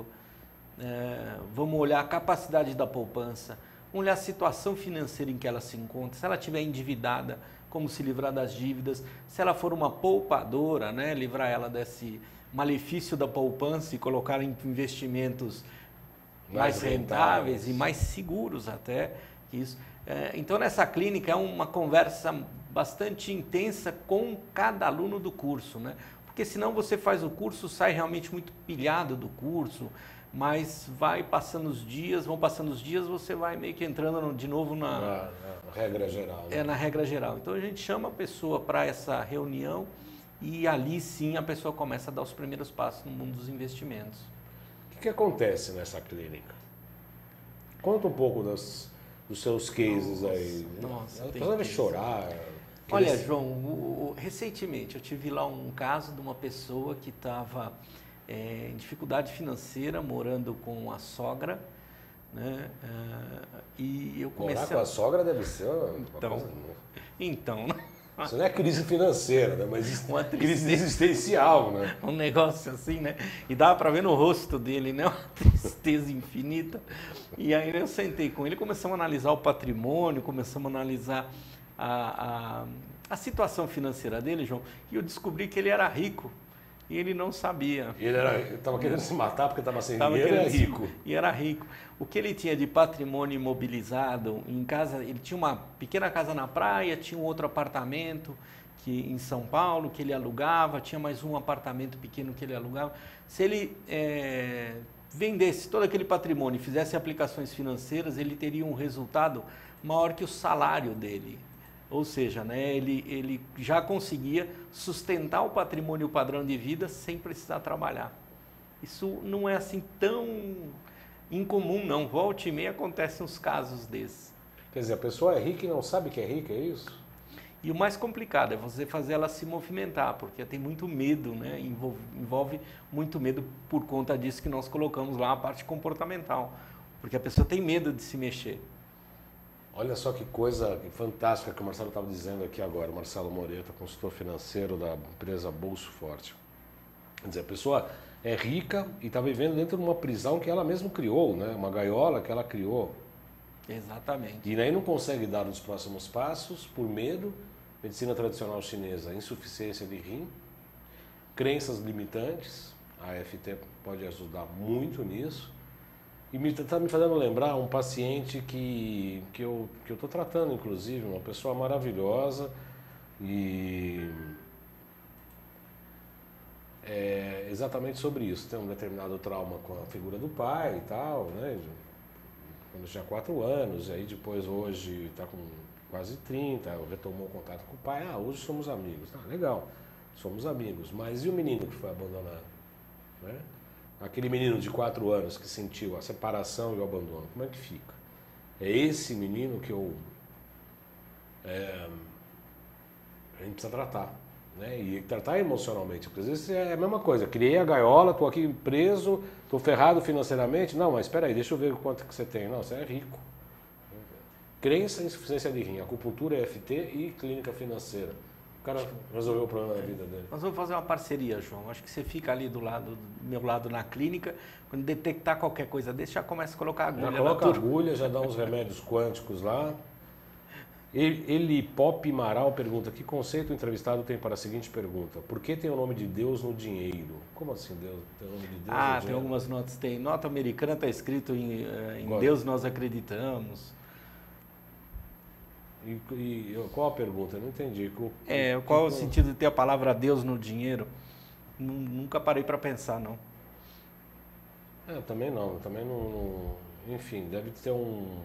Speaker 3: vamos olhar a capacidade da poupança, vamos olhar a situação financeira em que ela se encontra, se ela estiver endividada, como se livrar das dívidas, se ela for uma poupadora, né, livrar ela desse malefício da poupança e colocar em investimentos mais rentáveis e mais seguros até. Isso. Então, nessa clínica é uma conversa bastante intensa com cada aluno do curso, né? Porque senão você faz o curso, sai realmente muito pilhado do curso, mas vão passando os dias, você vai meio que entrando de novo na
Speaker 1: regra geral. Né?
Speaker 3: Na regra geral. Então a gente chama a pessoa para essa reunião e ali sim a pessoa começa a dar os primeiros passos no mundo dos investimentos.
Speaker 1: O que acontece nessa clínica? Conta um pouco dos seus cases aí.
Speaker 3: Nossa,
Speaker 1: ela deve chorar.
Speaker 3: Olha, João, recentemente eu tive lá um caso de uma pessoa que estava em dificuldade financeira, morando com a sogra, né? E eu comecei
Speaker 1: Morar com a sogra deve ser uma coisa...
Speaker 3: Então,
Speaker 1: Isso não é crise financeira, né? Mas
Speaker 3: Uma
Speaker 1: crise existencial, né?
Speaker 3: Um negócio assim, né? E dava para ver no rosto dele, né? Uma tristeza infinita. E aí eu sentei com ele, começamos a analisar o patrimônio, começamos a analisar a situação financeira dele, João, e eu descobri que ele era rico. E ele não sabia.
Speaker 1: Ele estava querendo se matar porque estava sem dinheiro e era rico.
Speaker 3: E era rico. O que ele tinha de patrimônio imobilizado em casa, ele tinha uma pequena casa na praia, tinha um outro apartamento em São Paulo que ele alugava, tinha mais um apartamento pequeno que ele alugava. Se ele vendesse todo aquele patrimônio e fizesse aplicações financeiras, ele teria um resultado maior que o salário dele. Ou seja, né, ele já conseguia sustentar o patrimônio e o padrão de vida sem precisar trabalhar. Isso não é assim tão incomum, não. Volta e meia acontecem uns casos desses.
Speaker 1: Quer dizer, a pessoa é rica e não sabe que é rica, é isso?
Speaker 3: E o mais complicado é você fazer ela se movimentar, porque tem muito medo, né? Envolve muito medo por conta disso que nós colocamos lá, a parte comportamental. Porque a pessoa tem medo de se mexer.
Speaker 1: Olha só que coisa fantástica que o Marcelo estava dizendo aqui agora, o Marcelo Moreta, consultor financeiro da empresa Bolso Forte. Quer dizer, a pessoa é rica e está vivendo dentro de uma prisão que ela mesma criou, né? Uma gaiola que ela criou.
Speaker 3: Exatamente.
Speaker 1: E aí não consegue dar os próximos passos por medo, medicina tradicional chinesa, insuficiência de rim, crenças limitantes, a AFT pode ajudar muito nisso. E está me fazendo lembrar um paciente que eu estou tratando, inclusive, uma pessoa maravilhosa e é exatamente sobre isso. Tem um determinado trauma com a figura do pai e tal, né? Quando tinha 4 anos, e aí depois hoje está com quase 30, retomou o contato com o pai. Ah, hoje somos amigos. Ah, legal, somos amigos. Mas e o menino que foi abandonado? Né? Aquele menino de 4 anos que sentiu a separação e o abandono, como é que fica? É esse menino que a gente precisa tratar, né? E tratar emocionalmente, porque às vezes é a mesma coisa, criei a gaiola, estou aqui preso, estou ferrado financeiramente, não, mas espera aí, deixa eu ver quanto que você tem. Não, você é rico. Crença e insuficiência de rim, acupuntura, EFT e clínica financeira. O cara resolveu o problema da vida dele.
Speaker 3: Nós vamos fazer uma parceria, João. Acho que você fica ali do meu lado na clínica, quando detectar qualquer coisa desse, já começa a colocar agulha.
Speaker 1: Já coloca agulha, já dá uns remédios quânticos lá. Ele Pop Maral pergunta, que conceito o entrevistado tem para a seguinte pergunta? Por que tem o nome de Deus no dinheiro? Como assim Deus tem o nome de Deus no dinheiro?
Speaker 3: Tem algumas notas. Tem nota americana, está escrito em Deus nós acreditamos.
Speaker 1: E qual a pergunta? Eu não entendi.
Speaker 3: Qual o sentido de ter a palavra Deus no dinheiro? Nunca parei para pensar, não.
Speaker 1: Também não. Enfim, deve ter um...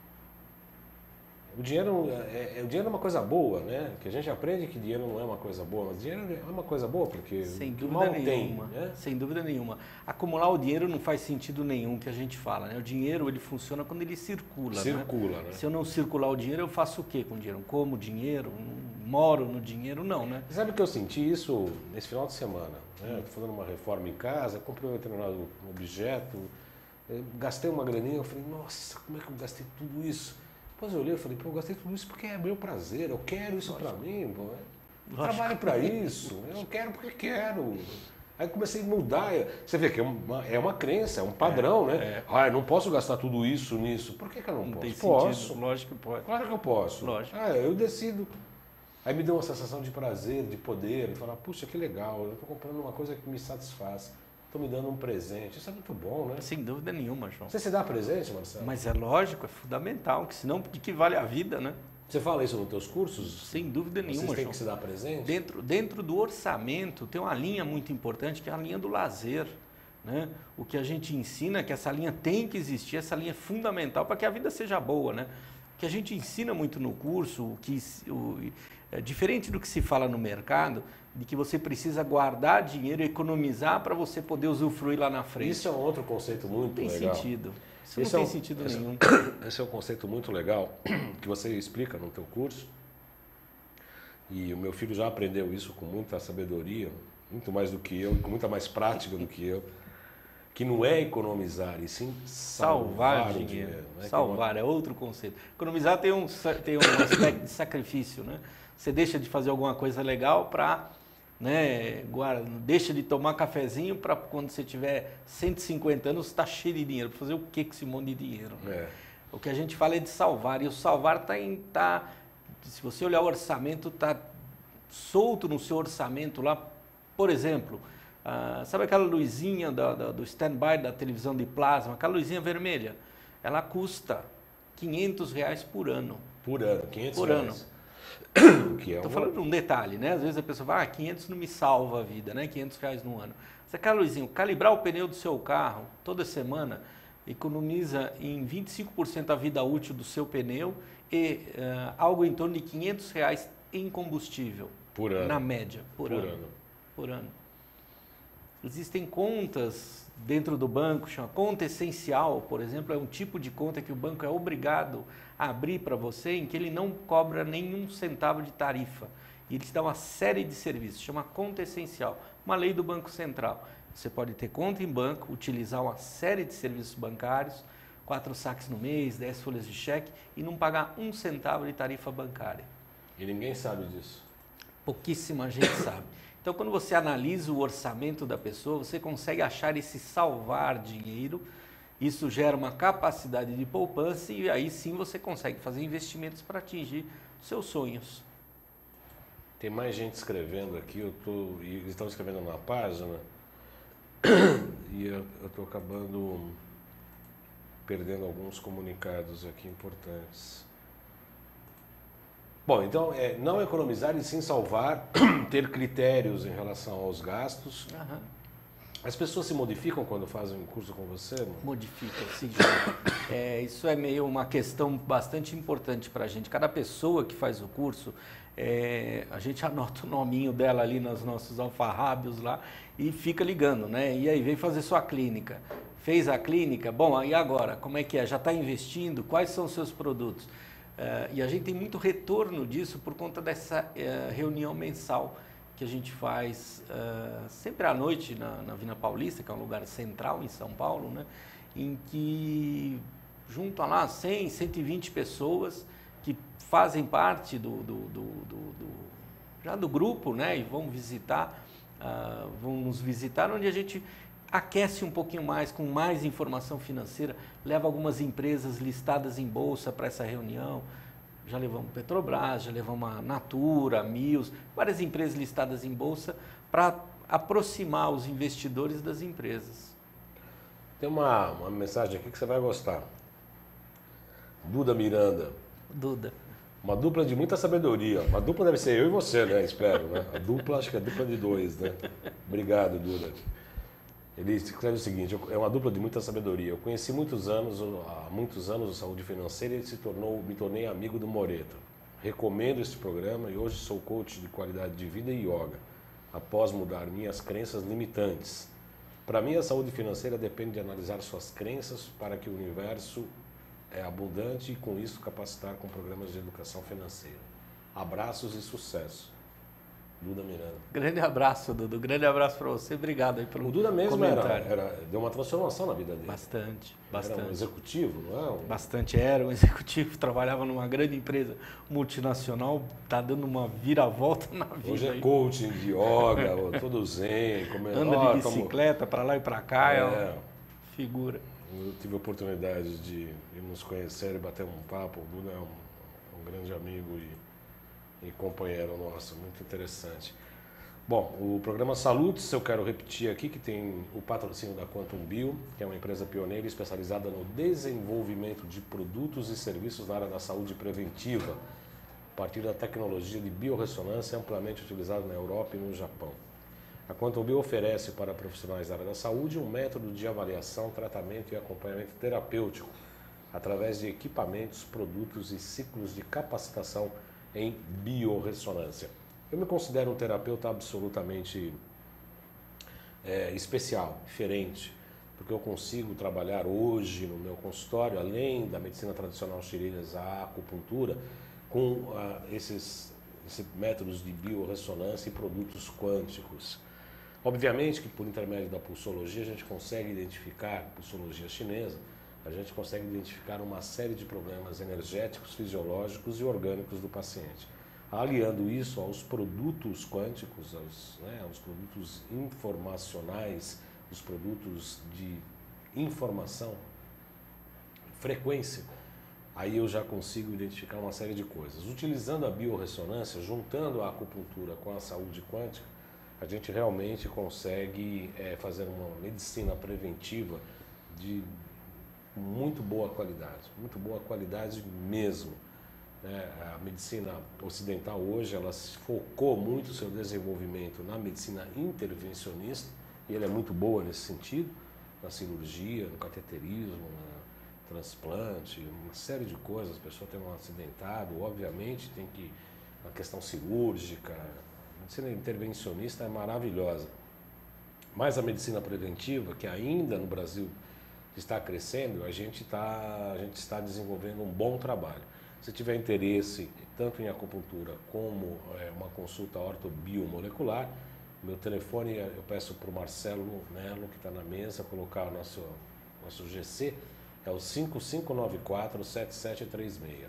Speaker 1: O dinheiro é uma coisa boa, né? Que a gente aprende que dinheiro não é uma coisa boa, mas dinheiro é uma coisa boa, porque
Speaker 3: sem dúvida
Speaker 1: mal
Speaker 3: nenhuma,
Speaker 1: tem, né?
Speaker 3: Sem dúvida nenhuma. Acumular o dinheiro não faz sentido nenhum que a gente fala, né? O dinheiro, ele funciona quando ele circula, né? Se eu não circular o dinheiro, eu faço o quê com o dinheiro? Como dinheiro? Moro no dinheiro? Não, né?
Speaker 1: Sabe que eu senti isso nesse final de semana, né? Estou fazendo uma reforma em casa, comprei um determinado objeto, gastei uma graninha, eu falei, nossa, como é que eu gastei tudo isso? Depois eu olhei e falei, eu gastei tudo isso porque é meu prazer, eu quero isso para mim, pô. Eu trabalho para isso, eu quero porque quero. Aí comecei a mudar, você vê que é uma crença, é um padrão, né? Eu não posso gastar tudo isso nisso, por que eu não posso?
Speaker 3: Posso. Lógico que pode.
Speaker 1: Claro que eu posso.
Speaker 3: Lógico.
Speaker 1: Eu decido. Aí me deu uma sensação de prazer, de poder, de falar, puxa, que legal, eu estou comprando uma coisa que me satisfaz. Estou me dando um presente. Isso é muito bom, né?
Speaker 3: Sem dúvida nenhuma, João.
Speaker 1: Você se dá presente, Marcelo?
Speaker 3: Mas é lógico, é fundamental, que senão de que vale a vida, né?
Speaker 1: Você fala isso nos teus cursos?
Speaker 3: Sem dúvida nenhuma,
Speaker 1: Vocês têm
Speaker 3: João.
Speaker 1: que se dar presente?
Speaker 3: Dentro do orçamento tem uma linha muito importante, que é a linha do lazer. Né? O que a gente ensina é que essa linha tem que existir, essa linha é fundamental para que a vida seja boa, né? O que a gente ensina muito no curso, diferente do que se fala no mercado, de que você precisa guardar dinheiro, economizar para você poder usufruir lá na frente.
Speaker 1: Isso é um outro conceito muito legal.
Speaker 3: Não tem sentido. Isso não tem sentido nenhum.
Speaker 1: Esse é um conceito muito legal que você explica no teu curso. E o meu filho já aprendeu isso com muita sabedoria, muito mais do que eu, com muita mais prática do que eu. que não é economizar, e sim salvar o dinheiro. Né?
Speaker 3: Salvar é outro conceito. Economizar tem um aspecto de sacrifício, né? Você deixa de fazer alguma coisa legal para, né, deixa de tomar cafezinho para quando você tiver 150 anos, você está cheio de dinheiro. Para fazer o que com esse monte de dinheiro? Né? O que a gente fala é de salvar, e o salvar se você olhar o orçamento, está solto no seu orçamento lá. Por exemplo, sabe aquela luzinha do stand-by da televisão de plasma, aquela luzinha vermelha? Ela custa R$500 por ano.
Speaker 1: Por ano, 500
Speaker 3: por
Speaker 1: reais.
Speaker 3: ano. Estou falando de um detalhe, né? Às vezes a pessoa fala, 500 não me salva a vida, né? R$500 no ano. Mas aquela luzinha, calibrar o pneu do seu carro toda semana, economiza em 25% a vida útil do seu pneu e algo em torno de R$500 em combustível.
Speaker 1: Por ano.
Speaker 3: Na média, por ano. Existem contas dentro do banco, chama conta essencial, por exemplo, é um tipo de conta que o banco é obrigado a abrir para você, em que ele não cobra nenhum centavo de tarifa. E ele te dá uma série de serviços, chama conta essencial, uma lei do Banco Central. Você pode ter conta em banco, utilizar uma série de serviços bancários, 4 saques no mês, 10 folhas de cheque e não pagar um centavo de tarifa bancária.
Speaker 1: E ninguém sabe disso.
Speaker 3: Pouquíssima gente sabe. Então, quando você analisa o orçamento da pessoa, você consegue achar esse salvar dinheiro, isso gera uma capacidade de poupança e aí sim você consegue fazer investimentos para atingir os seus sonhos.
Speaker 1: Tem mais gente escrevendo aqui, eles estão escrevendo na página e eu estou acabando perdendo alguns comunicados aqui importantes. Bom, então, não economizar e sim salvar, ter critérios em relação aos gastos.
Speaker 3: Uhum.
Speaker 1: As pessoas se modificam quando fazem um curso com você? Não?
Speaker 3: Modificam, sim. Isso é meio uma questão bastante importante para a gente. Cada pessoa que faz o curso, a gente anota o nominho dela ali nos nossos alfarrábios lá e fica ligando, né? E aí, vem fazer sua clínica. Fez a clínica, bom, e agora? Como é que é? Já está investindo? Quais são os seus produtos? E a gente tem muito retorno disso por conta dessa reunião mensal que a gente faz sempre à noite na Vila Paulista, que é um lugar central em São Paulo, né? Em que juntam lá 100, 120 pessoas que fazem parte já do grupo, né? E vão nos visitar, onde a gente aquece um pouquinho mais, com mais informação financeira, leva algumas empresas listadas em bolsa para essa reunião. Já levamos Petrobras, já levamos a Natura, a Mills, várias empresas listadas em bolsa para aproximar os investidores das empresas.
Speaker 1: Tem uma mensagem aqui que você vai gostar. Duda Miranda.
Speaker 3: Duda.
Speaker 1: Uma dupla de muita sabedoria. Uma dupla deve ser eu e você, né? Espero, né? A dupla, acho que é dupla de 2, né? Obrigado, Duda. Ele escreve o seguinte: é uma dupla de muita sabedoria. Eu conheci há muitos anos o Saúde Financeira e me tornei amigo do Moreto. Recomendo esse programa e hoje sou coach de qualidade de vida e yoga, após mudar minhas crenças limitantes. Para mim, a saúde financeira depende de analisar suas crenças para que o universo é abundante e com isso capacitar com programas de educação financeira. Abraços e sucesso. Duda Miranda.
Speaker 3: Grande abraço, Dudu. Grande abraço para você. Obrigado aí pelo comentário.
Speaker 1: O Duda mesmo deu uma transformação na vida dele.
Speaker 3: Bastante.
Speaker 1: Era um executivo, não é?
Speaker 3: Bastante. Era um executivo, trabalhava numa grande empresa multinacional, está dando uma viravolta na vida.
Speaker 1: Hoje é coaching de yoga, todo zen.
Speaker 3: Anda de bicicleta para lá e para cá, é uma figura.
Speaker 1: Eu tive a oportunidade de nos conhecer e bater um papo. O Duda é um grande amigo e companheiro nosso, muito interessante. Bom, o programa Salutes, eu quero repetir aqui, que tem o patrocínio da Quantum Bio, que é uma empresa pioneira especializada no desenvolvimento de produtos e serviços na área da saúde preventiva, a partir da tecnologia de biorressonância amplamente utilizada na Europa e no Japão. A Quantum Bio oferece para profissionais da área da saúde um método de avaliação, tratamento e acompanhamento terapêutico, através de equipamentos, produtos e ciclos de capacitação em biorressonância. Eu me considero um terapeuta absolutamente especial, diferente, porque eu consigo trabalhar hoje no meu consultório, além da medicina tradicional chinesa, a acupuntura, com esses métodos de biorressonância e produtos quânticos. Obviamente que por intermédio da pulsologia a gente consegue identificar, pulsologia chinesa, a gente consegue identificar uma série de problemas energéticos, fisiológicos e orgânicos do paciente. Aliando isso aos produtos quânticos, aos produtos informacionais, os produtos de informação, frequência, aí eu já consigo identificar uma série de coisas. Utilizando a biorressonância, juntando a acupuntura com a saúde quântica, a gente realmente consegue fazer uma medicina preventiva de muito boa qualidade mesmo. A medicina ocidental hoje, ela focou muito o seu desenvolvimento na medicina intervencionista, e ela é muito boa nesse sentido, na cirurgia, no cateterismo, no transplante, uma série de coisas. A pessoa tem um acidentado, obviamente tem que, na questão cirúrgica, a medicina intervencionista é maravilhosa. Mas a medicina preventiva, que ainda no Brasil está crescendo, a gente está desenvolvendo um bom trabalho. Se tiver interesse tanto em acupuntura como uma consulta ortobiomolecular, meu telefone, eu peço para o Marcelo Melo, que está na mesa, colocar o nosso GC, é o 5594-7736.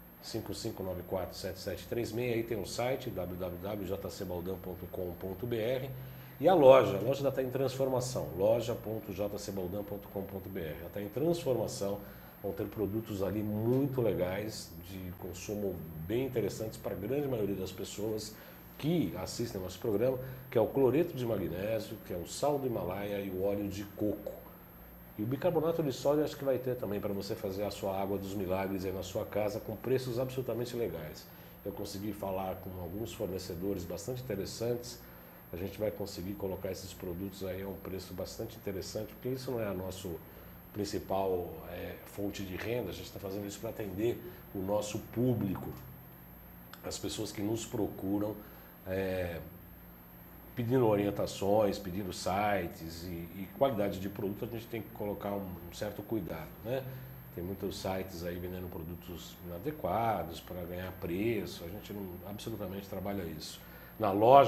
Speaker 1: 5594-7736, aí tem um site, www.jcbaldan.com.br, e a loja ainda está em transformação, loja.jcbaldan.com.br, já está em transformação, vão ter produtos ali muito legais, de consumo bem interessantes para a grande maioria das pessoas que assistem ao nosso programa, que é o cloreto de magnésio, que é o sal do Himalaia e o óleo de coco. E o bicarbonato de sódio acho que vai ter também para você fazer a sua água dos milagres aí na sua casa com preços absolutamente legais. Eu consegui falar com alguns fornecedores bastante interessantes, a gente vai conseguir colocar esses produtos aí a um preço bastante interessante, porque isso não é a nossa principal fonte de renda, a gente está fazendo isso para atender o nosso público, as pessoas que nos procuram pedindo orientações, pedindo sites e qualidade de produto, a gente tem que colocar um certo cuidado, né? Tem muitos sites aí vendendo produtos inadequados para ganhar preço, a gente não absolutamente trabalha isso. Na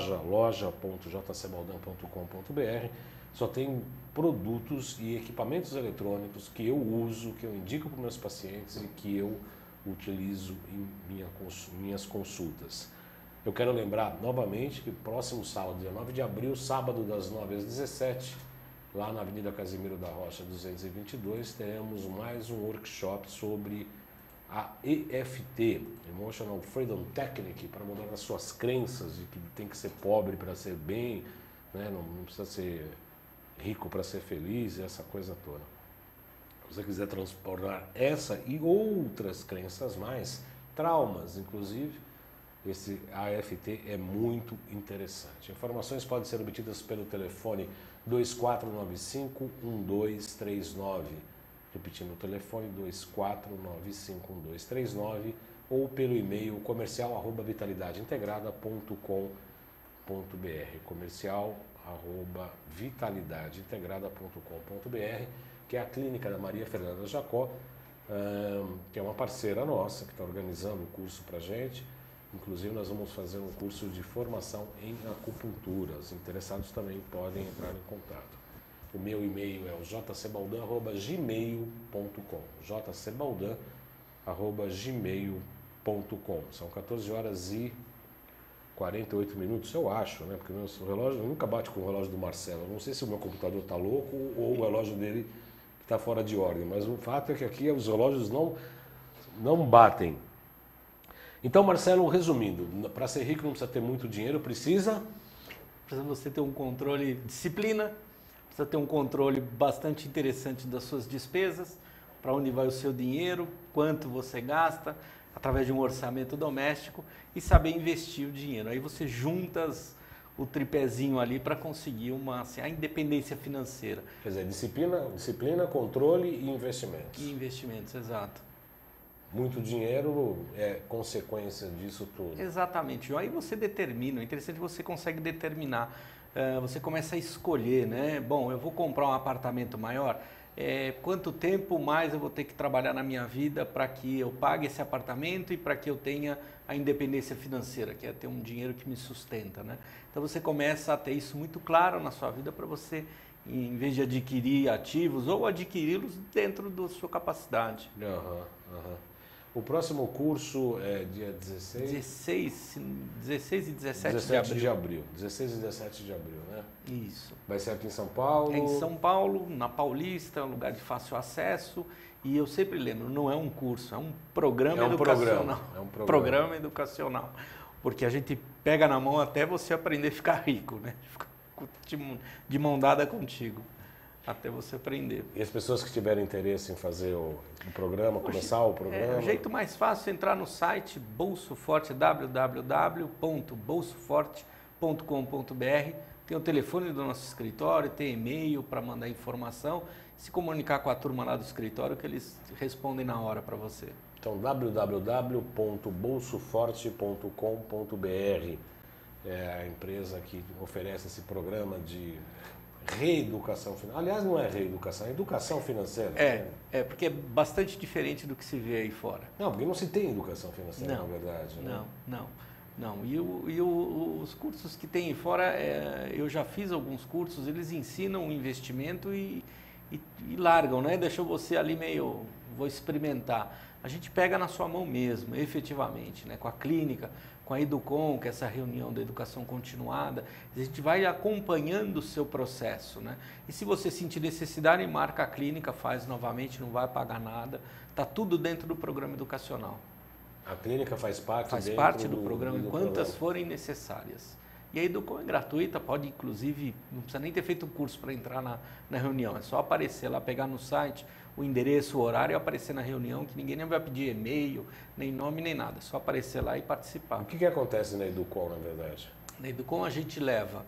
Speaker 1: loja.jcbaldan.com.br só tem produtos e equipamentos eletrônicos que eu uso, que eu indico para os meus pacientes e que eu utilizo em minhas consultas. Eu quero lembrar novamente que próximo sábado, 19 de abril, sábado das 9 às 17, lá na Avenida Casimiro da Rocha 222, teremos mais um workshop sobre a EFT, Emotional Freedom Technique, para mudar as suas crenças de que tem que ser pobre para ser bem, né? Não precisa ser rico para ser feliz, essa coisa toda. Se você quiser transformar essa e outras crenças mais, traumas inclusive, esse AFT é muito interessante. Informações podem ser obtidas pelo telefone 2495-1239. Repetindo o telefone 2495-1239 ou pelo e-mail comercial@vitalidadeintegrada.com.br. comercial@vitalidadeintegrada.com.br, que é a clínica da Maria Fernanda Jacó, que é uma parceira nossa, que está organizando o curso para a gente. Inclusive, nós vamos fazer um curso de formação em acupuntura. Os interessados também podem entrar em contato. O meu e-mail é o jcbaldan@gmail.com. jcbaldan@gmail.com. São 14 horas e 48 minutos, eu acho, né? Porque o meu relógio nunca bate com o relógio do Marcelo. Eu não sei se o meu computador está louco ou o relógio dele está fora de ordem. Mas o fato é que aqui os relógios não batem. Então, Marcelo, resumindo, para ser rico não precisa ter muito dinheiro, precisa
Speaker 3: você ter um controle, disciplina, precisa ter um controle bastante interessante das suas despesas, para onde vai o seu dinheiro, quanto você gasta, através de um orçamento doméstico e saber investir o dinheiro. Aí você junta o tripézinho ali para conseguir a independência financeira.
Speaker 1: Quer dizer, disciplina, controle e investimentos.
Speaker 3: E investimentos, exato.
Speaker 1: Muito dinheiro é consequência disso tudo.
Speaker 3: Exatamente. Aí você determina, o interessante é que você consegue determinar, você começa a escolher, né? Bom, eu vou comprar um apartamento maior, quanto tempo mais eu vou ter que trabalhar na minha vida para que eu pague esse apartamento e para que eu tenha a independência financeira, que é ter um dinheiro que me sustenta, né? Então você começa a ter isso muito claro na sua vida para você, em vez de adquirir ativos ou adquiri-los dentro da sua capacidade.
Speaker 1: O próximo curso é dia 16
Speaker 3: e 17 de abril.
Speaker 1: 16 e 17 de abril, né?
Speaker 3: Isso.
Speaker 1: Vai ser aqui em São Paulo?
Speaker 3: É em São Paulo, na Paulista, um lugar de fácil acesso. E eu sempre lembro, não é um curso, é um programa educacional.
Speaker 1: É um
Speaker 3: programa educacional. Porque a gente pega na mão até você aprender a ficar rico, né? Ficar de mão dada contigo, até você aprender.
Speaker 1: E as pessoas que tiverem interesse em fazer o programa, começar o programa?
Speaker 3: O jeito mais fácil é entrar no site Bolso Forte, www.bolsoforte.com.br. Tem o telefone do nosso escritório, tem e-mail para mandar informação, se comunicar com a turma lá do escritório que eles respondem na hora para você.
Speaker 1: Então, www.bolsoforte.com.br é a empresa que oferece esse programa de reeducação financeira. Aliás, não é reeducação, é educação financeira.
Speaker 3: Porque é bastante diferente do que se vê aí fora.
Speaker 1: Não, porque não se tem educação financeira, na verdade. Né?
Speaker 3: Não. E os cursos que tem aí fora, eu já fiz alguns cursos, eles ensinam o investimento e largam, né? Deixam você ali meio, vou experimentar. A gente pega na sua mão mesmo, efetivamente, né? Com a clínica, com a Educom, que é essa reunião da educação continuada, a gente vai acompanhando o seu processo, né? E se você sentir necessidade, marca a clínica, faz novamente, não vai pagar nada, está tudo dentro do programa educacional.
Speaker 1: A clínica faz parte
Speaker 3: do programa, quantas forem necessárias. E a Educom é gratuita, pode inclusive, não precisa nem ter feito um curso para entrar na reunião, é só aparecer lá, pegar no site o endereço, o horário e aparecer na reunião, que ninguém nem vai pedir e-mail, nem nome, nem nada, é só aparecer lá e participar.
Speaker 1: O que acontece na Educom, na verdade?
Speaker 3: Na Educom a gente leva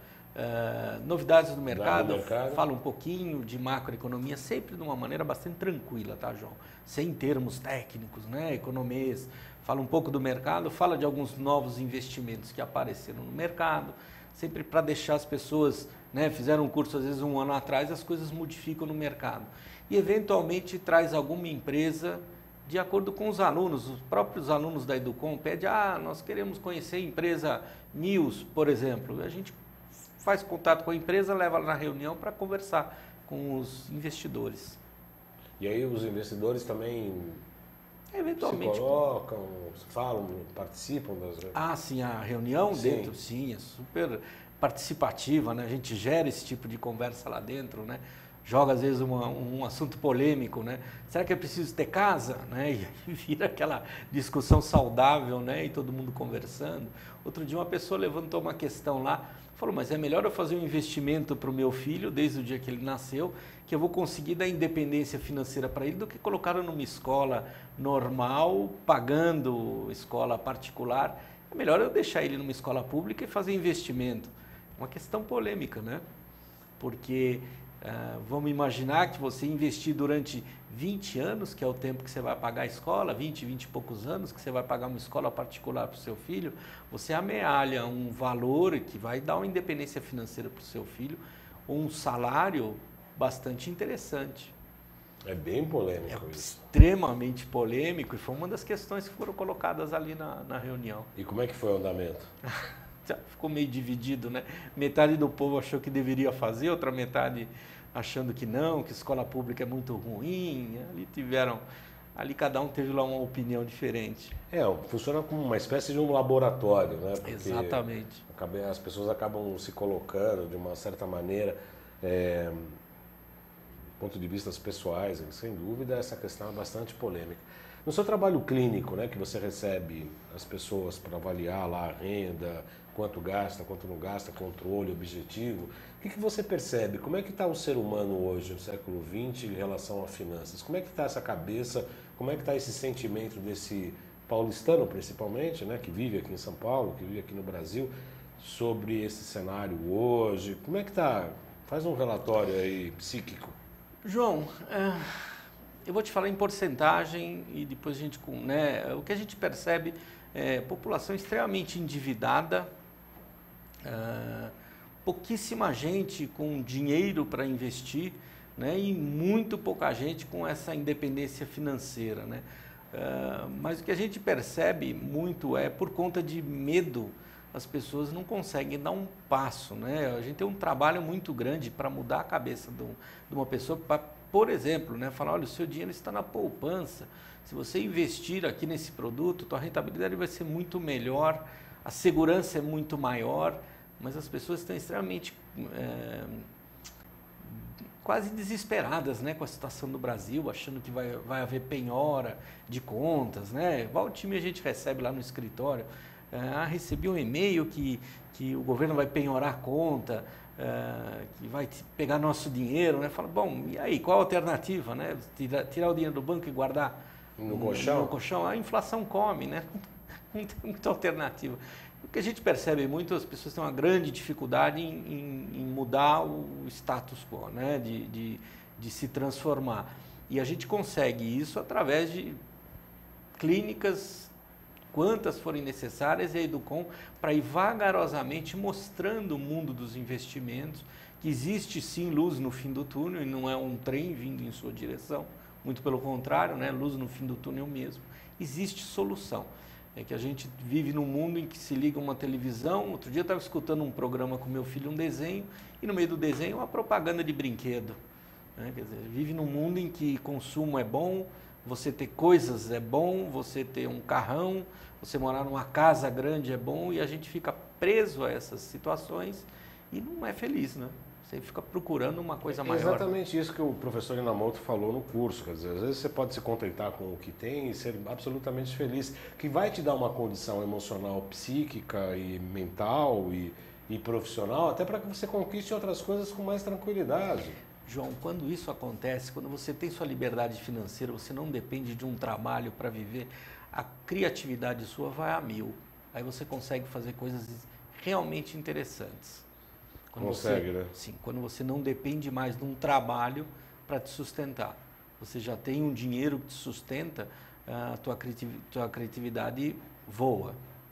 Speaker 3: novidades do mercado, fala um pouquinho de macroeconomia, sempre de uma maneira bastante tranquila, tá, João? Sem termos técnicos, né? Economês, fala um pouco do mercado, fala de alguns novos investimentos que apareceram no mercado, sempre para deixar as pessoas, né? Fizeram um curso às vezes um ano atrás, as coisas modificam no mercado. E eventualmente traz alguma empresa de acordo com os alunos, os próprios alunos da Educom pedem, nós queremos conhecer a empresa News, por exemplo. A gente faz contato com a empresa, leva ela na reunião para conversar com os investidores.
Speaker 1: E aí os investidores também
Speaker 3: eventualmente
Speaker 1: se colocam, falam, participam das...
Speaker 3: sim, a reunião
Speaker 1: sim.
Speaker 3: dentro, sim, é super participativa, né? A gente gera esse tipo de conversa lá dentro, né? Joga às vezes um assunto polêmico, né? Será que é preciso ter casa? Né? E aí vira aquela discussão saudável, né? E todo mundo conversando. Outro dia uma pessoa levantou uma questão lá, falou, mas é melhor eu fazer um investimento para o meu filho, desde o dia que ele nasceu, que eu vou conseguir dar independência financeira para ele, do que colocar numa escola normal, pagando escola particular. É melhor eu deixar ele numa escola pública e fazer investimento. Uma questão polêmica, né? Porque... vamos imaginar que você investir durante 20 anos, que é o tempo que você vai pagar a escola, 20 e poucos anos que você vai pagar uma escola particular para o seu filho, você amealha um valor que vai dar uma independência financeira para o seu filho, um salário bastante interessante.
Speaker 1: É bem polêmico isso.
Speaker 3: Extremamente polêmico e foi uma das questões que foram colocadas ali na reunião.
Speaker 1: E como é que foi o andamento?
Speaker 3: Ficou meio dividido, né? Metade do povo achou que deveria fazer, outra metade achando que não, que escola pública é muito ruim. Ali cada um teve lá uma opinião diferente.
Speaker 1: Funciona como uma espécie de um laboratório, né? Porque
Speaker 3: exatamente.
Speaker 1: As pessoas acabam se colocando de uma certa maneira, do ponto de vista pessoais, sem dúvida, essa questão é bastante polêmica. No seu trabalho clínico, né, que você recebe as pessoas para avaliar lá a renda, quanto gasta, quanto não gasta, controle, objetivo, o que você percebe? Como é que está o ser humano hoje, no século XX, em relação a finanças? Como é que está essa cabeça, como é que está esse sentimento desse paulistano, principalmente, né, que vive aqui em São Paulo, que vive aqui no Brasil, sobre esse cenário hoje? Como é que está? Faz um relatório aí psíquico.
Speaker 3: João, eu vou te falar em porcentagem e depois a gente, né, o que a gente percebe é população extremamente endividada, pouquíssima gente com dinheiro para investir, né? E muito pouca gente com essa independência financeira, né? Mas o que a gente percebe muito é por conta de medo, as pessoas não conseguem dar um passo, né? A gente tem um trabalho muito grande para mudar a cabeça de uma pessoa, para, por exemplo, né, falar, olha, o seu dinheiro está na poupança, se você investir aqui nesse produto, tua rentabilidade vai ser muito melhor, a segurança é muito maior, mas as pessoas estão extremamente quase desesperadas, né, com a situação do Brasil, achando que vai haver penhora de contas, né? Volta e meia a gente recebe lá no escritório, recebi um e-mail que o governo vai penhorar a conta, que vai pegar nosso dinheiro, né? Fala, bom, e aí, qual a alternativa, né? Tirar o dinheiro do banco e guardar
Speaker 1: no
Speaker 3: colchão? A inflação come, né? Não tem muita alternativa. O que a gente percebe muito, as pessoas têm uma grande dificuldade em mudar o status quo, né? De se transformar. E a gente consegue isso através de clínicas, quantas forem necessárias, e a Educom, para ir vagarosamente mostrando o mundo dos investimentos, que existe sim luz no fim do túnel, e não é um trem vindo em sua direção, muito pelo contrário, né? Luz no fim do túnel mesmo. Existe solução. É que a gente vive num mundo em que se liga uma televisão. Outro dia eu estava escutando um programa com meu filho, um desenho, e no meio do desenho uma propaganda de brinquedo. Né? Quer dizer, vive num mundo em que consumo é bom, você ter coisas é bom, você ter um carrão, você morar numa casa grande é bom, e a gente fica preso a essas situações e não é feliz, né? Você fica procurando uma coisa maior.
Speaker 1: Exatamente isso que o professor Inamoto falou no curso. Quer dizer, às vezes você pode se contentar com o que tem e ser absolutamente feliz, que vai te dar uma condição emocional, psíquica e mental e profissional, até para que você conquiste outras coisas com mais tranquilidade.
Speaker 3: João, quando isso acontece, quando você tem sua liberdade financeira, você não depende de um trabalho para viver, a criatividade sua vai a mil. Aí você consegue fazer coisas realmente interessantes.
Speaker 1: Consegue, né?
Speaker 3: Sim, quando você não depende mais de um trabalho para te sustentar. Você já tem um dinheiro que te sustenta, a tua criatividade voa.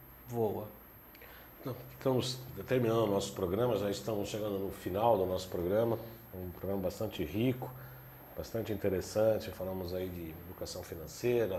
Speaker 1: Estamos terminando o nosso programa, já estamos chegando no final do nosso programa. Um programa bastante rico, bastante interessante. Falamos aí de educação financeira,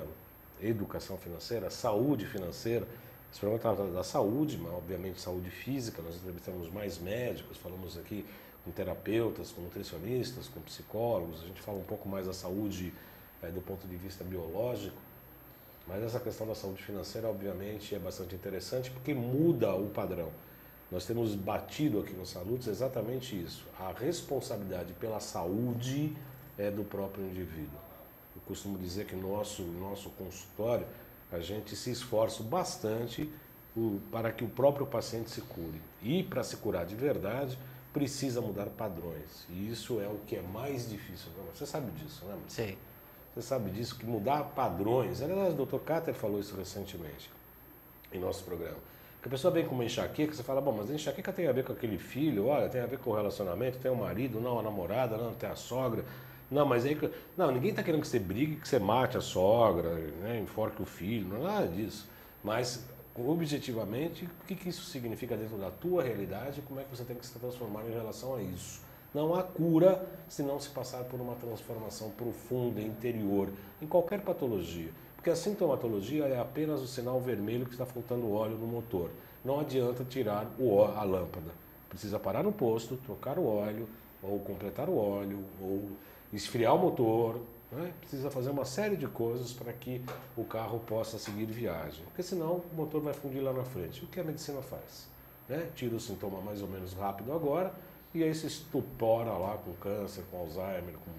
Speaker 1: saúde financeira. Esse programa trata da saúde, mas obviamente saúde física. Nós entrevistamos mais médicos, falamos aqui com terapeutas, com nutricionistas, com psicólogos. A gente fala um pouco mais da saúde do ponto de vista biológico. Mas essa questão da saúde financeira, obviamente, é bastante interessante porque muda o padrão. Nós temos batido aqui no Salutos exatamente isso. A responsabilidade pela saúde é do próprio indivíduo. Eu costumo dizer que no nosso consultório, a gente se esforça bastante para que o próprio paciente se cure. E para se curar de verdade, precisa mudar padrões. E isso é o que é mais difícil. Você sabe disso, né?
Speaker 3: Sim.
Speaker 1: Você sabe disso, que mudar padrões. Aliás, o Dr. Cáter falou isso recentemente em nosso programa. Que a pessoa vem com uma enxaqueca, você fala, bom, mas a enxaqueca tem a ver com aquele filho, olha, tem a ver com o relacionamento, tem o marido, não a namorada, não tem a sogra. Não, mas aí... Não, ninguém está querendo que você brigue, que você mate a sogra, né, enforque o filho, não é nada disso. Mas, objetivamente, o que isso significa dentro da tua realidade e como é que você tem que se transformar em relação a isso? Não há cura se não se passar por uma transformação profunda, interior, em qualquer patologia. Porque a sintomatologia é apenas o sinal vermelho que está faltando óleo no motor. Não adianta tirar a lâmpada. Precisa parar no posto, trocar o óleo, ou completar o óleo, ou esfriar o motor. Né? Precisa fazer uma série de coisas para que o carro possa seguir viagem. Porque senão o motor vai fundir lá na frente. O que a medicina faz? Né? Tira o sintoma mais ou menos rápido agora, e aí se estupora lá com câncer, com Alzheimer, com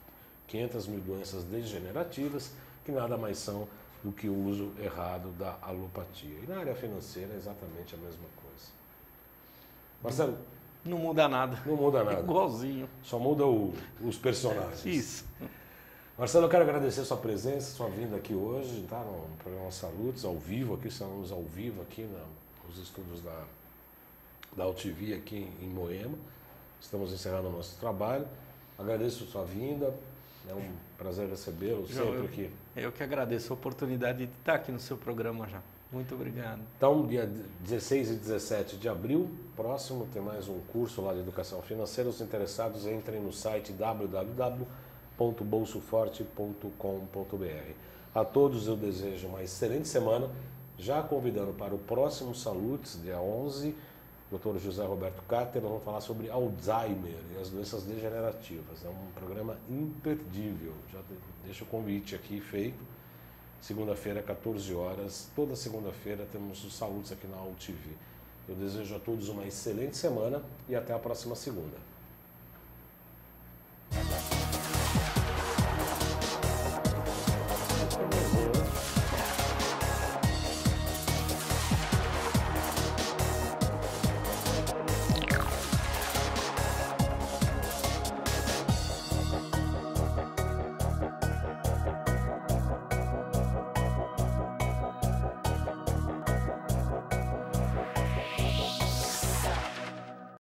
Speaker 1: 500 mil doenças degenerativas, que nada mais são do que o uso errado da alopatia. E na área financeira é exatamente a mesma coisa. Marcelo?
Speaker 3: Não muda nada.
Speaker 1: Não muda nada.
Speaker 3: Igualzinho.
Speaker 1: Só muda os personagens.
Speaker 3: Isso.
Speaker 1: Marcelo, eu quero agradecer a sua presença, sua vinda aqui hoje, tá? No programa Salutos, ao vivo aqui, estamos ao vivo aqui nos estúdios da UTV aqui em Moema. Estamos encerrando o nosso trabalho. Agradeço a sua vinda. É um prazer recebê-lo sempre aqui.
Speaker 3: Eu que agradeço a oportunidade de estar aqui no seu programa já. Muito obrigado.
Speaker 1: Então, dia 16 e 17 de abril, próximo, tem mais um curso lá de educação financeira. Os interessados entrem no site www.bolsoforte.com.br. A todos eu desejo uma excelente semana, já convidando para o próximo Salutes, dia 11, Dr. José Roberto Cáter. Nós vamos falar sobre Alzheimer e as doenças degenerativas. É um programa imperdível. Já deixo o convite aqui feito. Segunda-feira, 14 horas. Toda segunda-feira temos os Salutes aqui na UTV. Eu desejo a todos uma excelente semana e até a próxima segunda.